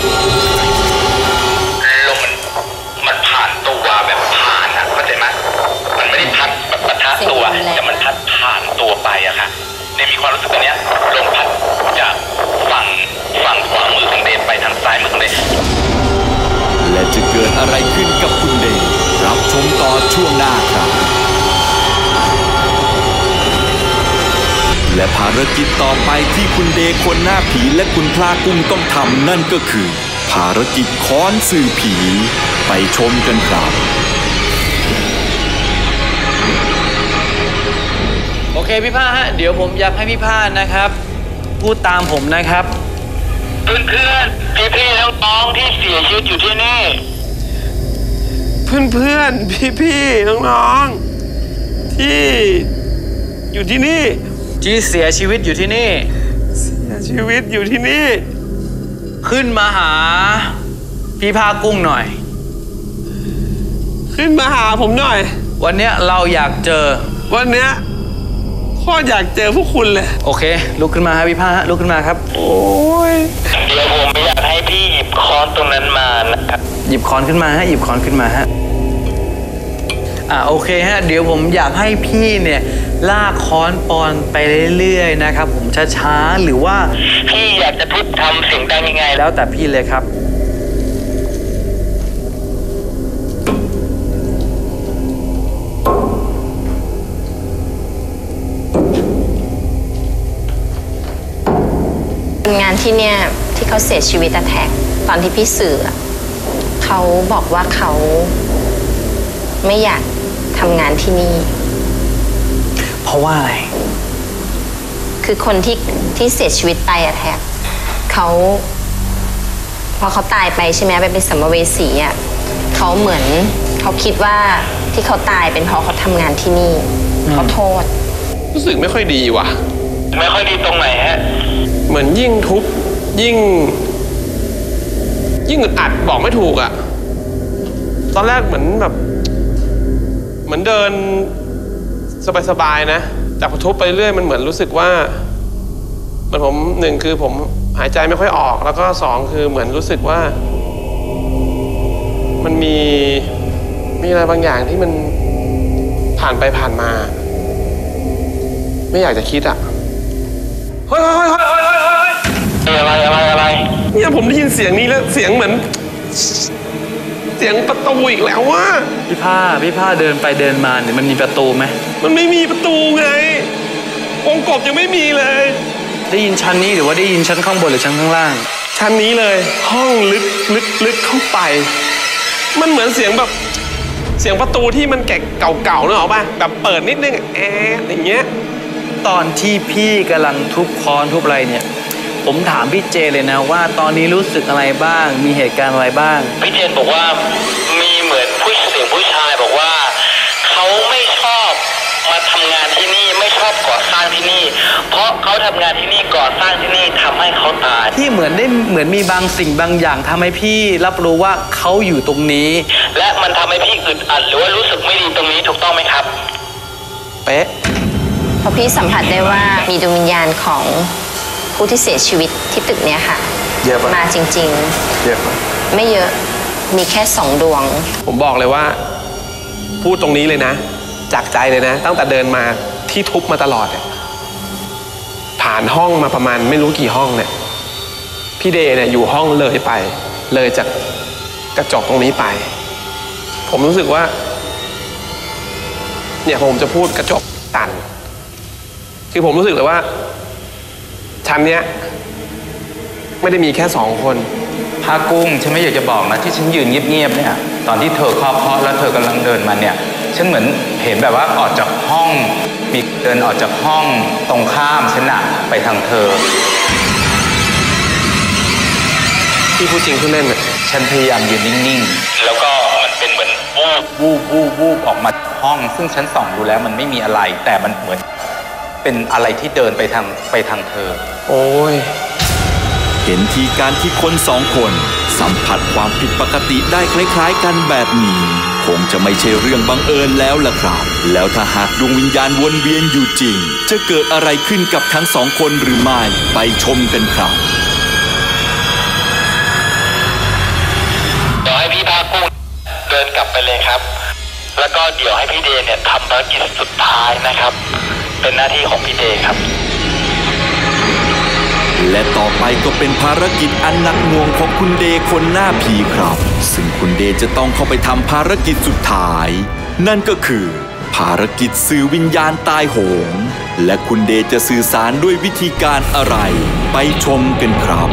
ลมมันผ่านตัวแบบผ่านอะเข้าใจไหมมันไม่ได้พัดแบบปะทะตัวแต่มันพัดผ่านตัวไปอะค่ะเดย์มีความรู้สึกแบบนี้ลมพัดจากฝั่งขวามือของเดย์ไปทางซ้ายมือของเดย์และจะเกิดอะไรขึ้นกับคุณเดย์รับชมต่อช่วงหน้าครับและภารกิจต่อไปที่คุณเดย์คนหน้าผีและคุณพลากุ้งต้องทำนั่นก็คือภารกิจค้อนสื่อผีไปชมกันครับเคพี่ผ้าฮะเดี๋ยวผมอยากให้พี่ผ้านะครับพูดตามผมนะครับเพื่อนๆพี่ๆน้องๆที่เสียชีวิตอยู่ที่นี่เพื่อนๆพี่ๆน้องๆที่อยู่ที่นี่ที่เสียชีวิตอยู่ที่นี่เสียชีวิตอยู่ที่นี่ขึ้นมาหาพี่ผ้ากุ้งหน่อยขึ้นมาหาผมหน่อยวันเนี้ยเราอยากเจอวันเนี้ยพ่ออยากเจอพวกคุณเลยโอเคลุกขึ้นมาฮะพี่ผ้าลุกขึ้นมาครับโอ้ยเดี๋ยวผมอยากให้พี่หยิบค้อนตรงนั้นมานะครับหยิบค้อนขึ้นมาฮะหยิบค้อนขึ้นมาฮะโอเคฮะเดี๋ยวผมอยากให้พี่เนี่ยลากค้อนปอนไปเรื่อยๆนะครับผมช้าๆหรือว่าพี่อยากจะทุบทำเสียงดังยังไงแล้วแต่พี่เลยครับงานที่เนี่ยที่เขาเสียชีวิตแท็กตอนที่พี่สื่อเขาบอกว่าเขาไม่อยากทำงานที่นี่เพราะว่าอะไรคือคนที่เสียชีวิตไปแท็กเขาพอเขาตายไปใช่ไหมไปเป็นสัมภเวสีเขาเหมือนเขาคิดว่าที่เขาตายเป็นเพราะเขาทำงานที่นี่เขาโทษรู้สึกไม่ค่อยดีว่ะไม่ค่อยดีตรงไหนฮะเหมือนยิ่งทุบยิ่งอึดอัดบอกไม่ถูกอ่ะตอนแรกเหมือนแบบเหมือนเดินสบายๆนะแต่พอทุบไปเรื่อยมันเหมือนรู้สึกว่าเหมือนผมหนึ่งคือผมหายใจไม่ค่อยออกแล้วก็สองคือเหมือนรู้สึกว่ามันมีอะไรบางอย่างที่มันผ่านไปผ่านมาไม่อยากจะคิดอ่ะเฮ้ยอะไรเนี่ยผมได้ยินเสียงนี้แล้วเสียงเหมือนเสียงประตูอีกแล้วว่ะพี่ผ้าเดินไปเดินมาเนี่ยมันมีประตูไหมมันไม่มีประตูไงวงกบยังไม่มีเลยได้ยินชั้นนี้หรือว่าได้ยินชั้นข้างบนหรือชั้นข้างล่างชั้นนี้เลยห้องลึกเข้าไปมันเหมือนเสียงแบบเสียงประตูที่มันแก่เก่าๆนึกออกป่ะแบบเปิดนิดนึงอย่างเงี้ยตอนที่พี่กำลังทุบค้อนทุบอะไรเนี่ยผมถามพี่เจเลยนะว่าตอนนี้รู้สึกอะไรบ้างมีเหตุการณ์อะไรบ้างพี่เจนบอกว่ามีเหมือนเสียงผู้ชายบอกว่าเขาไม่ชอบมาทำงานที่นี่ไม่ชอบก่อสร้างที่นี่เพราะเขาทำงานที่นี่ก่อสร้างที่นี่ทำให้เขาตายที่เหมือนมีบางสิ่งบางอย่างทำให้พี่รับรู้ว่าเขาอยู่ตรงนี้และมันทำให้พี่อึดอัดหรือว่ารู้สึกไม่ดีตรงนี้ถูกต้องไหมครับเป๊ะพอพี่สัมผัสได้ว่ามีดวงวิญญาณของผู้ที่เสียชีวิตที่ตึกเนี้ยค่ะมาจริงๆเยอะไม่เยอะมีแค่2 ดวงผมบอกเลยว่าพูดตรงนี้เลยนะจากใจเลยนะตั้งแต่เดินมาที่ทุบมาตลอดเนี่ยผ่านห้องมาประมาณไม่รู้กี่ห้องเนี่ยพี่เดย์เนี่ยอยู่ห้องเลยจากกระจกตรงนี้ไปผมรู้สึกว่าเนี่ยผมจะพูดกระจกตันคือผมรู้สึกเลยว่าชั้นเนี้ยไม่ได้มีแค่2 คนผ้ากุ้งฉันไม่อยากจะบอกนะที่ฉันยืนเงียบๆเนี่ยตอนที่เธอเคาะแล้วเธอกำลังเดินมาเนี่ยฉันเหมือนเห็นแบบว่าออกจากห้องมีเดินออกจากห้องตรงข้ามฉันน่ะไปทางเธอที่พูดจริงพูดเล่นน่ะฉันพยายามยืนนิ่งๆแล้วก็มันเป็นเหมือนวูบออกมาห้องซึ่งฉันส่องดูแล้วมันไม่มีอะไรแต่มันเหมือนเป็นอะไรที่เดินไปทางเธอโอ้ยเห็นทีการที่คน2 คนสัมผัสความผิดปกติได้คล้ายๆกันแบบนี้คงจะไม่ใช่เรื่องบังเอิญแล้วล่ะครับแล้วถ้าหากดวงวิญญาณวนเวียนอยู่จริงจะเกิดอะไรขึ้นกับทั้ง2 คนหรือไม่ไปชมกันครับเดี๋ยวให้พี่ภาคกุ้งเดินกลับไปเลยครับแล้วก็เดี๋ยวให้พี่เดย์เนี่ยทำภารกิจสุดท้ายนะครับเป็นหน้าที่ของพี่เดย์ครับและต่อไปก็เป็นภารกิจอันหนักหน่วงของคุณเดย์คนหน้าผีครับซึ่งคุณเดย์จะต้องเข้าไปทำภารกิจสุดท้ายนั่นก็คือภารกิจสื่อวิญญาณตายโหงและคุณเดย์จะสื่อสารด้วยวิธีการอะไรไปชมกันครับ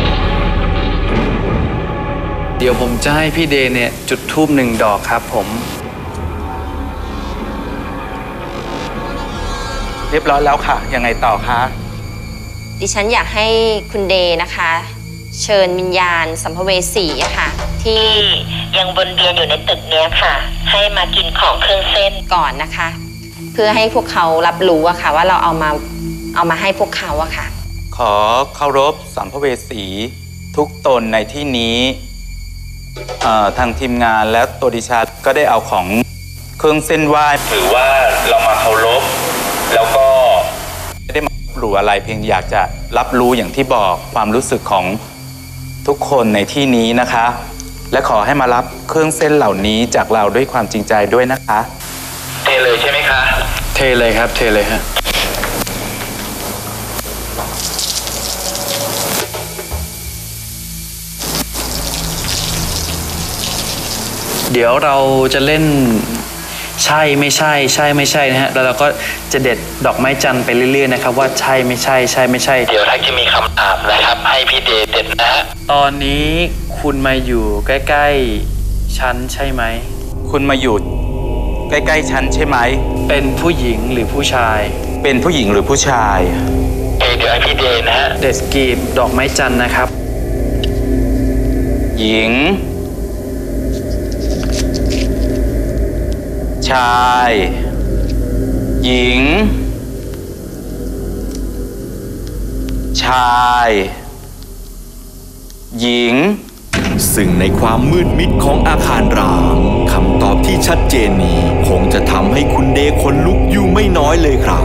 เดี๋ยวผมจะให้พี่เดย์เนี่ยจุดธูป1 ดอกครับผมเรียบร้อยแล้วค่ะยังไงต่อคะดิฉันอยากให้คุณเดย์นะคะ เชิญวิญญาณสัมภเวสีอะค่ะ ที่ยังวนเวียนอยู่ในตึกเนี้ยค่ะ ให้มากินของเครื่องเส้นก่อนนะคะ เพื่อให้พวกเขารับรู้อะค่ะ ว่าเราเอามาให้พวกเขาอะค่ะขอเคารพสัมภเวสีทุกตนในที่นี้ทางทีมงานและตัวดิฉันก็ได้เอาของเครื่องเส้นไหว้ถือว่าเรามาเคารพแล้วก็ไม่ได้มาหรูอะไรเพียงอยากจะรับรู้อย่างที่บอกความรู้สึกของทุกคนในที่นี้นะคะ และขอให้มารับเครื่องเส้นเหล่านี้จากเราด้วยความจริงใจด้วยนะคะเทเลยใช่ไหมคะเทเลยครับเทเลยฮะเดี๋ยวเราจะเล่นใช่ไม่ใช่ใช่ไม่ใช่นะฮะแล้วเราก็จะเด็ดดอกไม้จันทร์ไปเรื่อยๆนะครับว่าใช่ไม่ใช่ใช่ไม่ใช่เดี๋ยวถ้าจะมีคำถามนะครับให้พี่เดย์เด็ดนะฮะตอนนี้คุณมาอยู่ใกล้ๆฉันใช่ไหมคุณมาอยู่ใกล้ๆฉันใช่ไหมเป็นผู้หญิงหรือผู้ชายเป็นผู้หญิงหรือผู้ชายเดี๋ยวให้พี่เดย์นะฮะเด็ดกลีบดอกไม้จันทร์นะครับหญิงชายหญิงชายหญิงซึ่งในความมืดมิดของอาคารร้างคำตอบที่ชัดเจนนี้คงจะทำให้คุณเดย์ขนลุกอยู่ไม่น้อยเลยครับ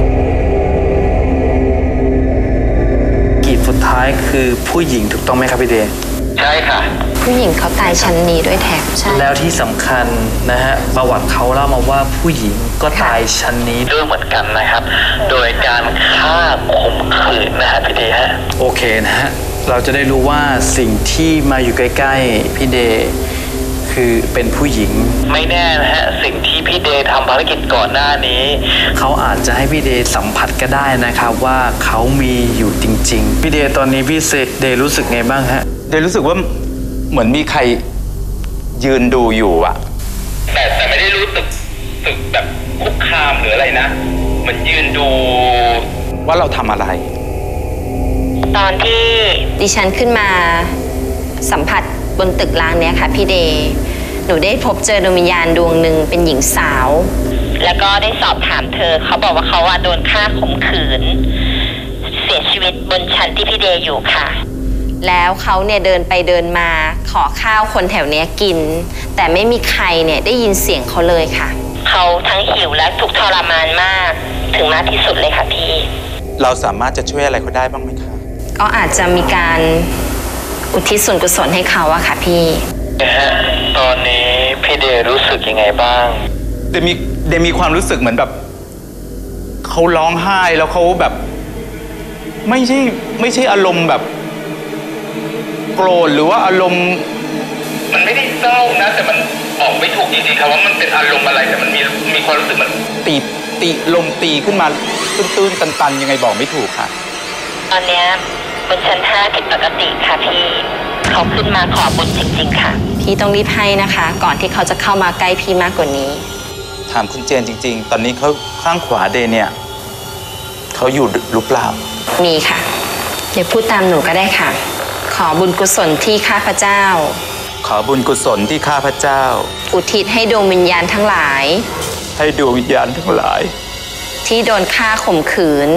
กลีบสุดท้ายคือผู้หญิงถูกต้องไหมครับพี่เดย์ใช่ค่ะผู้หญิงเขาตายชั้นนี้ด้วยแถบใช่แล้วที่สำคัญนะฮะประวัติเขาเล่ามาว่าผู้หญิงก็ตายชั้นนี้ด้วยเหมือนกันนะครับโดยการฆ่าข่มขืนนะฮะพี่เดย์ฮะโอเคนะฮะเราจะได้รู้ว่าสิ่งที่มาอยู่ใกล้ๆพี่เดย์คือเป็นผู้หญิงไม่แน่นะฮะสิ่งที่พี่เดย์ทำภารกิจก่อนหน้านี้เขาอาจจะให้พี่เดย์สัมผัสก็ได้นะครับว่าเขามีอยู่จริงๆพี่เดย์ตอนนี้พี่เดย์รู้สึกไงบ้างฮะเดย์รู้สึกว่าเหมือนมีใครยืนดูอยู่อะแต่ไม่ได้รู้สึกแบบคุกคามหรืออะไรนะมันยืนดูว่าเราทำอะไรตอนที่ดิฉันขึ้นมาสัมผัสบนตึกร้างเนี้ยค่ะพี่เดย์หนูได้พบเจอดวงวิญญาณดวงหนึ่งเป็นหญิงสาวแล้วก็ได้สอบถามเธอเขาบอกว่าเขาโดนฆ่าข่มขืนเสียชีวิตบนชั้นที่พี่เดย์อยู่ค่ะแล้วเขาเนี่ยเดินไปเดินมาขอข้าวคนแถวนี้กินแต่ไม่มีใครเนี่ยได้ยินเสียงเขาเลยค่ะเขาทั้งหิวและทุกข์ทรมานมากถึงมากที่สุดเลยค่ะพี่เราสามารถจะช่วยอะไรเขาได้บ้างไหมคะก็อาจจะมีการอุทิศส่วนกุศลให้เขาอะค่ะพี่ตอนนี้พี่เดย์รู้สึกยังไงบ้างเดมีความรู้สึกเหมือนแบบเขาร้องไห้แล้วเขาแบบไม่ใช่อารมณ์แบบโกรธหรือว่าอารมณ์มันไม่ได้เศร้านะแต่มันออกไม่ถูกจริงๆครับว่ามันเป็นอารมณ์อะไรแต่มันมีความรู้สึกมันลมตีขึ้นมาตื้นๆตันๆยังไงบอกไม่ถูกค่ะตอนนี้บนชั้น5ผิดปกติค่ะพี่เขาขึ้นมาขอบุญจริงๆค่ะพี่ต้องรีบให้นะคะก่อนที่เขาจะเข้ามาใกล้พี่มากกว่านี้ถามคุณเจนจริงๆตอนนี้เขาข้างขวาเดย์เนี่ยเขาอยู่หรือเปล่ามีค่ะเดี๋ยวพูดตามหนูก็ได้ค่ะขอบุญกุศลที่ข้าพเจ้าขอบุญกุศลที่ข้าพเจ้าอุทิศให้ดวงวิญญาณทั้งหลายให้ดวงวิญญาณทั้งหลายที่โดนฆ่าข่มขืน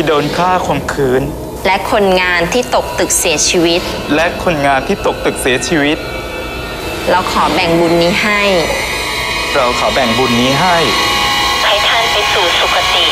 และคนงานที่ตกตึกเสียชีวิตเราขอแบ่งบุญนี้ให้ให้ท่านไปสู่สุคติ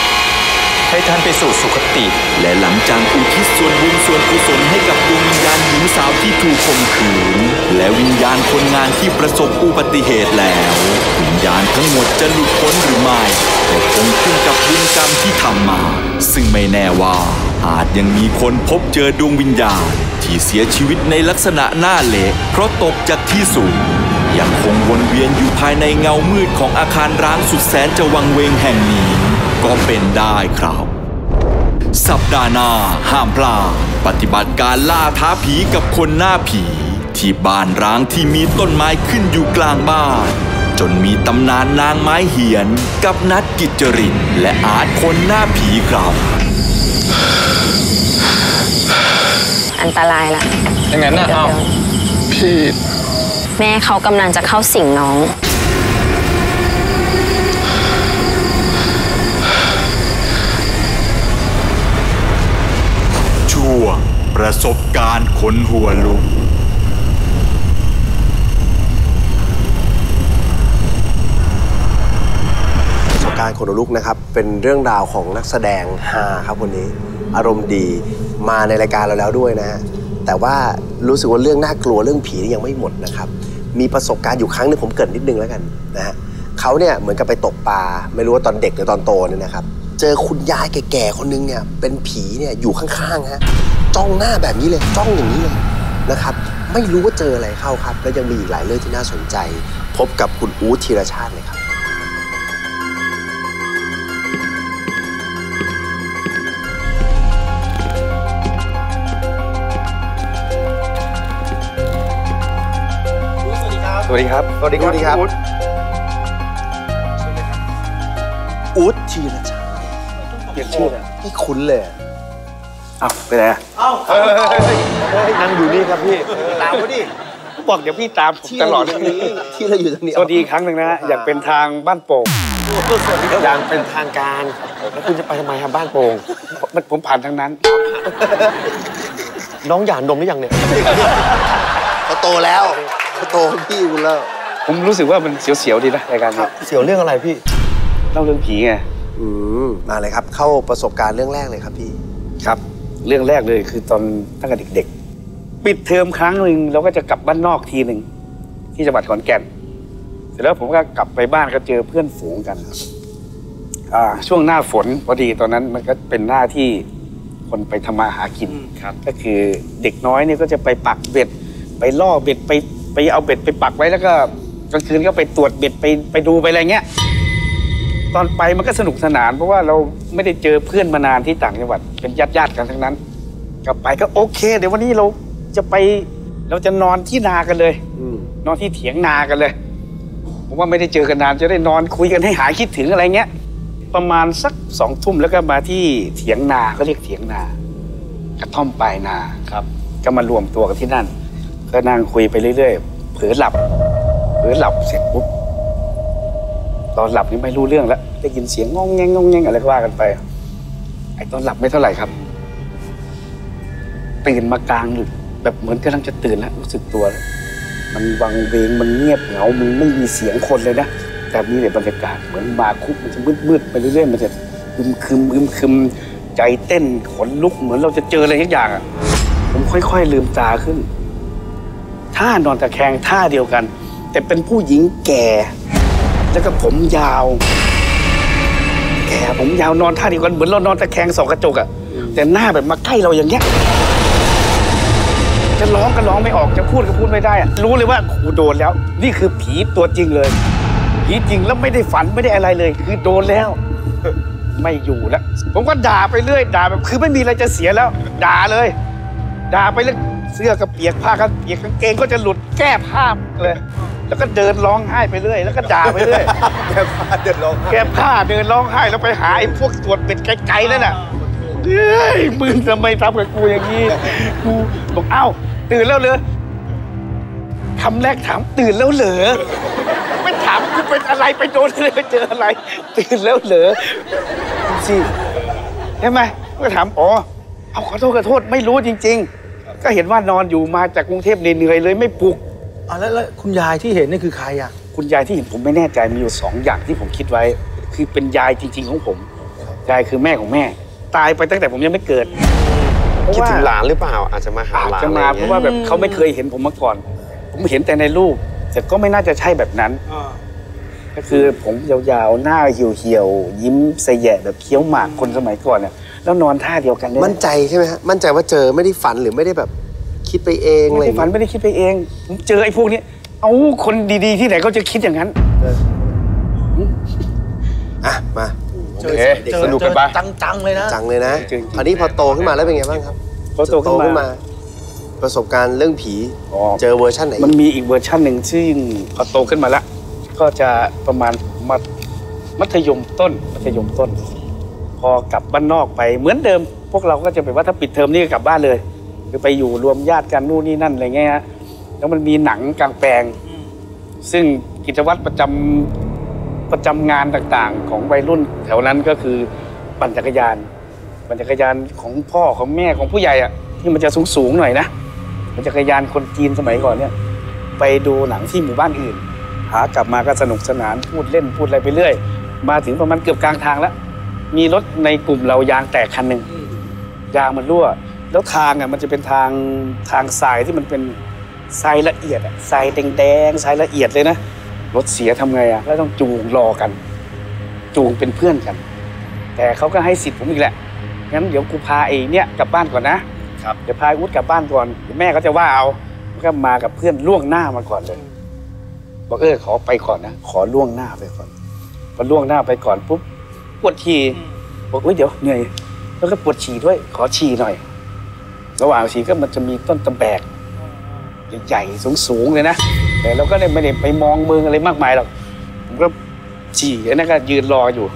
และหลังจากอุทิศส่วนบุญส่วนกุศลให้กับดวงวิญญาณหญิงสาวที่ถูกข่มขืนและวิญญาณคนงานที่ประสบอุบัติเหตุแล้ววิญญาณทั้งหมดจะหลุดพ้นหรือไม่ก็คงขึ้นกับบุญกรรมที่ทำมาซึ่งไม่แน่ว่าอาจยังมีคนพบเจอดวงวิญญาณที่เสียชีวิตในลักษณะหน้าเละเพราะตกจากที่สูงยังคงวนเวียนอยู่ภายในเงามืดของอาคารร้างสุดแสนจะวังเวงแห่งนี้ก็เป็นได้ครับสัปดาห์หน้าห้ามพลาดปฏิบัติการล่าท้าผีกับคนหน้าผีที่บ้านร้างที่มีต้นไม้ขึ้นอยู่กลางบ้านจนมีตำนานนางไม้เหียนกับนัทกิจจริตและอาร์ตคนหน้าผีครับอันตรายละอย่างนั้นนะเอาพี่แม่เขากำลังจะเข้าสิงน้องช่วงประสบการณ์ขนหัวลุกประสบการณ์ขนลุกนะครับเป็นเรื่องราวของนักแสดงฮาครับคนนี้อารมณ์ดีมาในรายการเราแล้วด้วยนะฮะแต่ว่ารู้สึกว่าเรื่องน่ากลัวเรื่องผียังไม่หมดนะครับมีประสบการณ์อยู่ครั้งนึงผมเกริ่นนิดนึงแล้วกันนะฮะเขาเนี่ยเหมือนกับไปตกปลาไม่รู้ว่าตอนเด็กหรือตอนโตเนี่ยนะครับเจอคุณยายแก่ๆคนนึงเนี่ยเป็นผีเนี่ยอยู่ข้างๆฮะจ้องหน้าแบบนี้เลยจ้องอย่างนี้เลยนะครับไม่รู้ว่าเจออะไรเข้าครับแล้วยังมีอีกหลายเรื่องที่น่าสนใจพบกับคุณอู๊ดธีรชาติเลยครับสวัสดีครับสวัสดีครับอู๊ดธีรชาติเปลี่ยนชื่อเลยไม่คุ้นเลยอ้าวไปไหนอ่ะนั่งอยู่นี่ครับพี่ตามเขาดิบอกเดี๋ยวพี่ตามผมตลอดเลยที่เราอยู่ตรงนี้สวัสดีครั้งหนึ่งนะอยากเป็นทางบ้านโป่งอย่างเป็นทางการแล้วคุณจะไปทำไมครับบ้านโป่งผมผ่านทางนั้นน้องหย่านมหรือยังเนี่ยเขาโตแล้วเขาโตพี่คุณแล้วผมรู้สึกว่ามันเสียวๆดีนะรายการนี้เสียวเรื่องอะไรพี่เล่าเรื่องผีไงมาเลยครับเข้าประสบการณ์เรื่องแรกเลยครับพี่ครับเรื่องแรกเลยคือตอนตั้งแต่เด็กๆปิดเทอมครั้งหนึ่งเราก็จะกลับบ้านนอกทีหนึ่งที่จังหวัดขอนแก่นเสร็จแล้วผมก็กลับไปบ้านก็เจอเพื่อนฝูงกันช่วงหน้าฝนพอดีตอนนั้นมันก็เป็นหน้าที่คนไปทำมาหากินก็คือเด็กน้อยเนี่ยก็จะไปปักเบ็ดไปล่อเบ็ดไปเอาเบ็ดไปปักไว้แล้วก็กลางคืนก็ไปตรวจเบ็ดไปดูไปอะไรเงี้ยตอนไปมันก็สนุกสนานเพราะว่าเราไม่ได้เจอเพื่อนมานานที่ต่างจังหวัดเป็นญาติกันทั้งนั้นกลับไปก็โอเคเดี๋ยววันนี้เราจะนอนที่นากันเลยนอนที่เถียงนากันเลยผมว่าไม่ได้เจอกันนานจะได้นอนคุยกันให้หายคิดถึงอะไรเงี้ยประมาณสัก2 ทุ่มแล้วก็มาที่เถียงนาเขาเรียกเถียงนากระท่อมปลายนาครับก็มารวมตัวกันที่นั่นก็นั่งคุยไปเรื่อยๆเผลอหลับเสร็จปุ๊บตอนหลับนี่ไม่รู้เรื่องแล้วได้ยินเสียงงองแงงอะไรก็ว่ากันไปไอ้ตอนหลับไม่เท่าไหร่ครับตื่นมากลางดึกแบบเหมือนกำลังจะตื่นแล้วรู้สึกตัวแล้วมันวังเวงมันเงียบเหงามันไม่มีเสียงคนเลยนะแต่มีแต่บรรยากาศเหมือนมาคุกมันจะมืดไปเรื่อยๆมันจะคึมใจเต้นขนลุกเหมือนเราจะเจออะไรทุกอย่างอ่ะผมค่อยๆลืมตาขึ้นท่านอนตะแคงท่าเดียวกันแต่เป็นผู้หญิงแก่แล้วก็ผมยาวแก่ผมยาวนอนท่าเดียวกันเหมือนเรานอนตะแคงส่องกระจกอ่ะแต่หน้าแบบมาใกล้เราอย่างเงี้ยจะร้องก็ร้องไม่ออกจะพูดก็พูดไม่ได้รู้เลยว่ากูโดนแล้วนี่คือผีตัวจริงเลยผีจริงแล้วไม่ได้ฝันไม่ได้อะไรเลยคือโดนแล้วไม่อยู่แล้วผมก็ด่าไปเรื่อยด่าแบบคือไม่มีอะไรจะเสียแล้วด่าเลยด่าไปแล้วเสื้อก็เปียกผ้าก็เปียกกางเกงก็จะหลุดแก้ผ้าเลยแล้วก็เดินร้องไห้ไปเรื่อยแล้วก็ด่าไปเรื่อยแก้ผ้าเดินร้องไห้แล้วไปหาไอ้พวกตรวจเป็ดไกลๆนั่นน่ะเฮ้ยมึงทำไมทำกับกูอย่างนี้กูบอกอ้าวตื่นแล้วเหรอคำแรกถามตื่นแล้วเหรอไม่ถามกูเป็นอะไรไปโดนอะไรไปเจออะไรตื่นแล้วเหรอสิใช่ไหมก็ถามอ๋อเอาขอโทษไม่รู้จริงๆก็เห็นว่านอนอยู่มาจากกรุงเทพเหนื่อยเลยไม่ปลุกแล้วคุณยายที่เห็นนี่คือใครอ่ะคุณยายที่เห็นผมไม่แน่ใจมีอยู่2 อย่างที่ผมคิดไว้คือเป็นยายจริงๆของผมยายคือแม่ของแม่ตายไปตั้งแต่ผมยังไม่เกิดคิดถึงหลานหรือเปล่าอาจจะมาหาหลานจะมาเพราะว่าแบบเขาไม่เคยเห็นผมมาก่อนผมเห็นแต่ในรูปแต่ก็ไม่น่าจะใช่แบบนั้นก็คือผมยาวๆหน้าเหี่ยวๆยิ้มใส่แย่แบบเคี้ยวหมากคนสมัยก่อนเนี่ยแล้วนอนท่าเดียวกันมั่นใจใช่ไหมฮะมั่นใจว่าเจอไม่ได้ฝันหรือไม่ได้แบบคิดไปเองไม่ได้ฝันไม่ได้คิดไปเองผมเจอไอ้พวกนี้เอาคนดีๆที่ไหนเขาจะคิดอย่างนั้นมาสนุกกันปะจังเลยนะคราวนี้พอโตขึ้นมาแล้วเป็นไงบ้างครับพอโตขึ้นมาประสบการณ์เรื่องผีเจอเวอร์ชันไหนมันมีอีกเวอร์ชันหนึ่งซึ่งพอโตขึ้นมาแล้วก็จะประมาณมัธยมต้นพอกลับบ้านนอกไปเหมือนเดิมพวกเราก็จะแบบว่าถ้าปิดเทอมนี่ก็กลับบ้านเลยคือไปอยู่รวมญาติกันนู่นนี่นั่นอะไรเงี้ยแล้วมันมีหนังกลางแปลงซึ่งกิจวัตรประจำงานต่างๆของวัยรุ่นแถวนั้นก็คือปั่นจักรยานของพ่อของแม่ของผู้ใหญ่อะที่มันจะสูงหน่อยนะปั่นจักรยานคนจีนสมัยก่อนเนี่ยไปดูหนังที่หมู่บ้านอื่นหากลับมาก็สนุกสนานพูดเล่นพูดอะไรไปเรื่อยมาถึงประมาณเกือบกลางทางแล้วมีรถในกลุ่มเรายางแตกคันหนึ่งยางมันรั่วแล้วทางมันจะเป็นทางทรายที่มันเป็นทรายละเอียดทรายแดงทรายละเอียดเลยนะรถเสียทำไงก็ต้องจูงรอกันจูงเป็นเพื่อนกันแต่เขาก็ให้สิทธิ์ผมอีกแหละงั้นเดี๋ยวกูพาไอ้เนี่ยกลับบ้านก่อนนะครับเดี๋ยวพาอุ๊ดกลับบ้านก่อนเดี๋ยวแม่เขาจะว่าเอาก็มากับเพื่อนล่วงหน้ามาก่อนเลยบอกขอไปก่อนนะขอล่วงหน้าไปก่อนพอล่วงหน้าไปก่อนปุ๊บปวดฉี่บอกเดี๋ยวเหนื่อยแล้วก็ปวดฉี่ด้วยขอฉี่หน่อยระหว่างฉี่ก็มันจะมีต้นตะแบกใหญ่ๆสูงๆเลยนะแต่เราก็ไม่ได้ไปมองเมืองอะไรมากมายหรอกผมก็ฉี่ไอ้นั่นก็ยืนรออยู่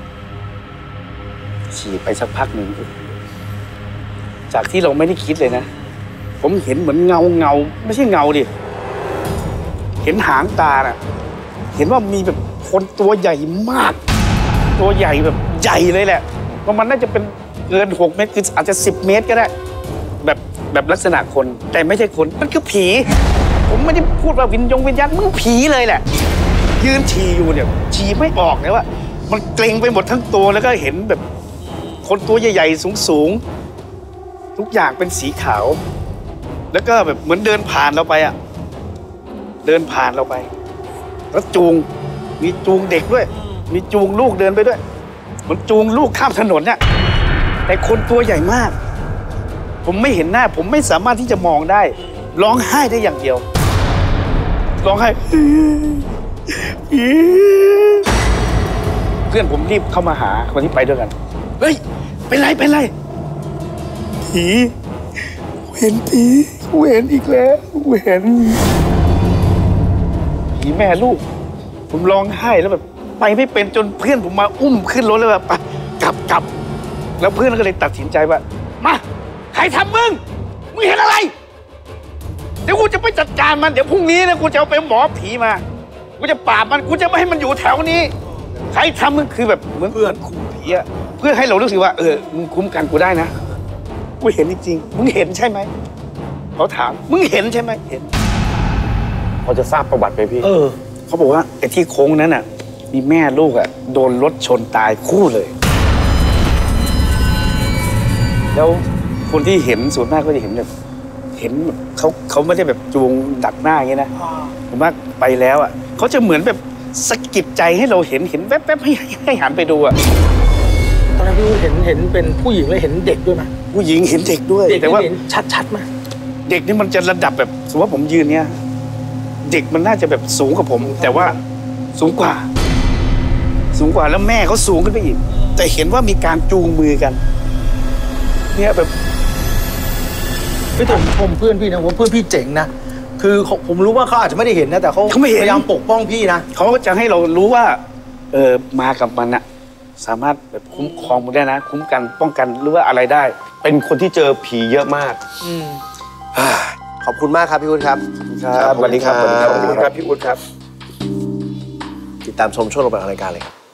ฉี่ไปสักพักหนึ่งจากที่เราไม่ได้คิดเลยนะผมเห็นเหมือนเงาไม่ใช่เงาดิเห็นหางตาน่ะเห็นว่ามีแบบคนตัวใหญ่มากตัวใหญ่แบบใหญ่เลยแหละเพราะมันน่าจะเป็นเกิน6 เมตรคืออาจจะ10 เมตรก็ได้แบบลักษณะคนแต่ไม่ใช่คนมันคือผีผมไม่ได้พูดว่าวิญญาณมึงผีเลยแหละยืนฉี่อยู่เนี่ยฉี่ไม่ออกเลยว่ามันเกร็งไปหมดทั้งตัวแล้วก็เห็นแบบคนตัวใหญ่ๆสูงทุกอย่างเป็นสีขาวแล้วก็แบบเหมือนเดินผ่านเราไปแล้วมีจูงเด็กด้วยมีจูงลูกเดินไปด้วยเหมือนจูงลูกข้ามถนนเนี่ยแต่คนตัวใหญ่มากผมไม่เห็นหน้าผมไม่สามารถที่จะมองได้ร้องไห้ได้อย่างเดียวร้องไห้เพื่อนผมรีบเข้ามาหาคนที่ไปด้วยกันเฮ้ยเป็นไรผีเห็นผีเห็นอีกแล้วเห็นผีแม่ลูกผมร้องไห้แล้วแบบไปไม่เป็นจนเพื่อนผมมาอุ้มขึ้นรถแล้วแบบกลับแล้วเพื่อนก็เลยตัดสินใจว่ามาใครทำมึงเห็นอะไรเดี๋ยวกูจะไปจัดการมันเดี๋ยวพรุ่งนี้นะกูจะเอาไปหมอผีมากูจะปราบมันกูจะไม่ให้มันอยู่แถวนี้ใครทำมึงคือแบบเหมือนเพื่อนคุมผีอะเพื่อให้เรารู้สึกว่ามึงคุ้มกันกูได้นะกูเห็นจริงๆมึงเห็นใช่ไหมเขาถามมึงเห็นใช่ไหมเห็นพอจะทราบประวัติไหมพี่เขาบอกว่าไอ้ที่โค้งนั้นน่ะมีแม่ลูกโดนรถชนตายคู่เลยแล้วคนที่เห็นส่วนมากก็จะเห็นแบบเขาไม่ได้แบบจูงดักหน้าอย่างนี้นะผมว่าไปแล้วเขาจะเหมือนแบบสะกิดใจให้เราเห็นแวบๆให้หันไปดูตอนนั้นพี่เห็นเป็นผู้หญิงแล้วเห็นเด็กด้วยไหมผู้หญิงเห็นเด็กด้วยแต่ว่าเห็นชัดไหมเด็กนี่มันจะระดับแบบสมมติว่าผมยืนเนี่ยเด็กมันน่าจะแบบสูงกว่าผมแต่ว่าสูงกว่าแล้วแม่เขาสูงขึ้นไปอีกแต่เห็นว่ามีการจูงมือกันเนี่ยแบบพี่ผมชมเพื่อนพี่นะว่าเพื่อนพี่เจ๋งนะคือผมรู้ว่าเขาอาจจะไม่ได้เห็นนะแต่เขาพยายามปกป้องพี่นะเขาจะให้เรารู้ว่ามากับมันสามารถแบบคุ้มครองมันได้นะคุ้มกันป้องกันหรือว่าอะไรได้เป็นคนที่เจอผีเยอะมากขอบคุณมากครับพี่อุ๊ดครับสวัสดีครับขอบคุณครับพี่อุ๊ดครับติดตามชมช่วงต่อไปของรายการเลยครับ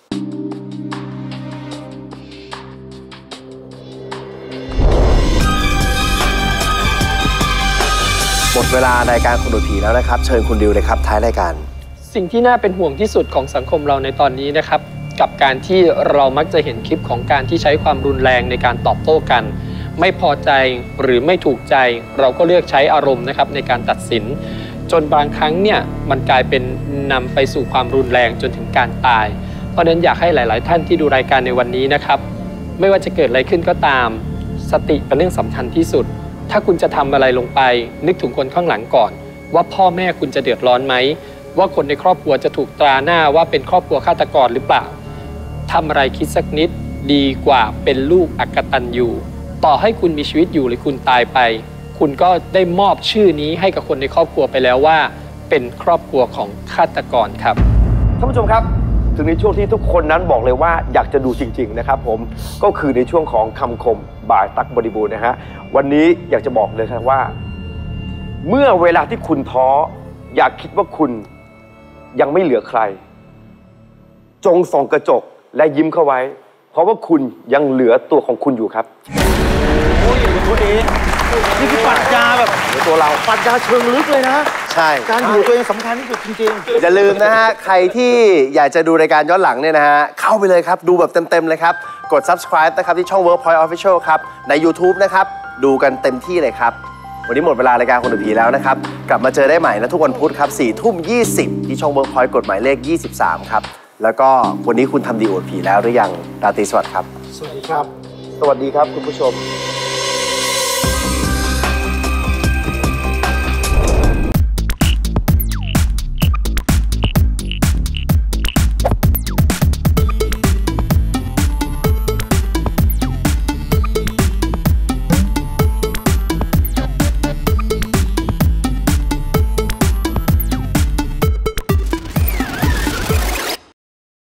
หมดเวลารายการคนดูผีแล้วนะครับเชิญคุณดิวเลยครับท้ายรายการสิ่งที่น่าเป็นห่วงที่สุดของสังคมเราในตอนนี้นะครับกับการที่เรามักจะเห็นคลิปของการที่ใช้ความรุนแรงในการตอบโต้กันไม่พอใจหรือไม่ถูกใจเราก็เลือกใช้อารมณ์นะครับในการตัดสินจนบางครั้งเนี่ยมันกลายเป็นนำไปสู่ความรุนแรงจนถึงการตายเพราะฉะนั้นอยากให้หลายๆท่านที่ดูรายการในวันนี้นะครับไม่ว่าจะเกิดอะไรขึ้นก็ตามสติเป็นเรื่องสำคัญที่สุดถ้าคุณจะทำอะไรลงไปนึกถึงคนข้างหลังก่อนว่าพ่อแม่คุณจะเดือดร้อนไหมว่าคนในครอบครัวจะถูกตราหน้าว่าเป็นครอบครัวฆาตกรหรือเปล่าทำอะไรคิดสักนิดดีกว่าเป็นลูกอกตัญญูต่อให้คุณมีชีวิตอยู่หรือคุณตายไปคุณก็ได้มอบชื่อนี้ให้กับคนในครอบครัวไปแล้วว่าเป็นครอบครัวของฆาตกรครับท่านผู้ชมครับถึงในช่วงที่ทุกคนนั้นบอกเลยว่าอยากจะดูจริงๆนะครับผมก็คือในช่วงของคำคมบ่ายตั๊กบริบูรณ์นะฮะวันนี้อยากจะบอกเลยครับว่าเมื่อเวลาที่คุณท้ออยากคิดว่าคุณยังไม่เหลือใครจงส่องกระจกและยิ้มเข้าไว้เพราะว่าคุณยังเหลือตัวของคุณอยู่ครับโอ้ยอยู่ตัวเองนี่คือปรัชญาแบบตัวเราปรัชญาเชิงลึกเลยนะใช่การอยู่ตัวเองสำคัญที่สุดจริงๆอย่าลืมนะฮะใครที่อยากจะดูรายการย้อนหลังเนี่ยนะฮะเข้าไปเลยครับดูแบบเต็มๆเลยครับกด subscribe นะครับที่ช่อง Workpoint Official ครับใน YouTube นะครับดูกันเต็มที่เลยครับวันนี้หมดเวลารายการคนดูผีแล้วนะครับกลับมาเจอได้ใหม่นะทุกวันพุธครับ 4:20 ที่ช่อง Workpoint กฎหมายเลข 23 ครับแล้วก็วันนี้คุณทำดีอวดผีแล้วหรือยังราตรีสวัสดิ์ครับสวัสดีครับสวัสดีครับคุณผู้ชม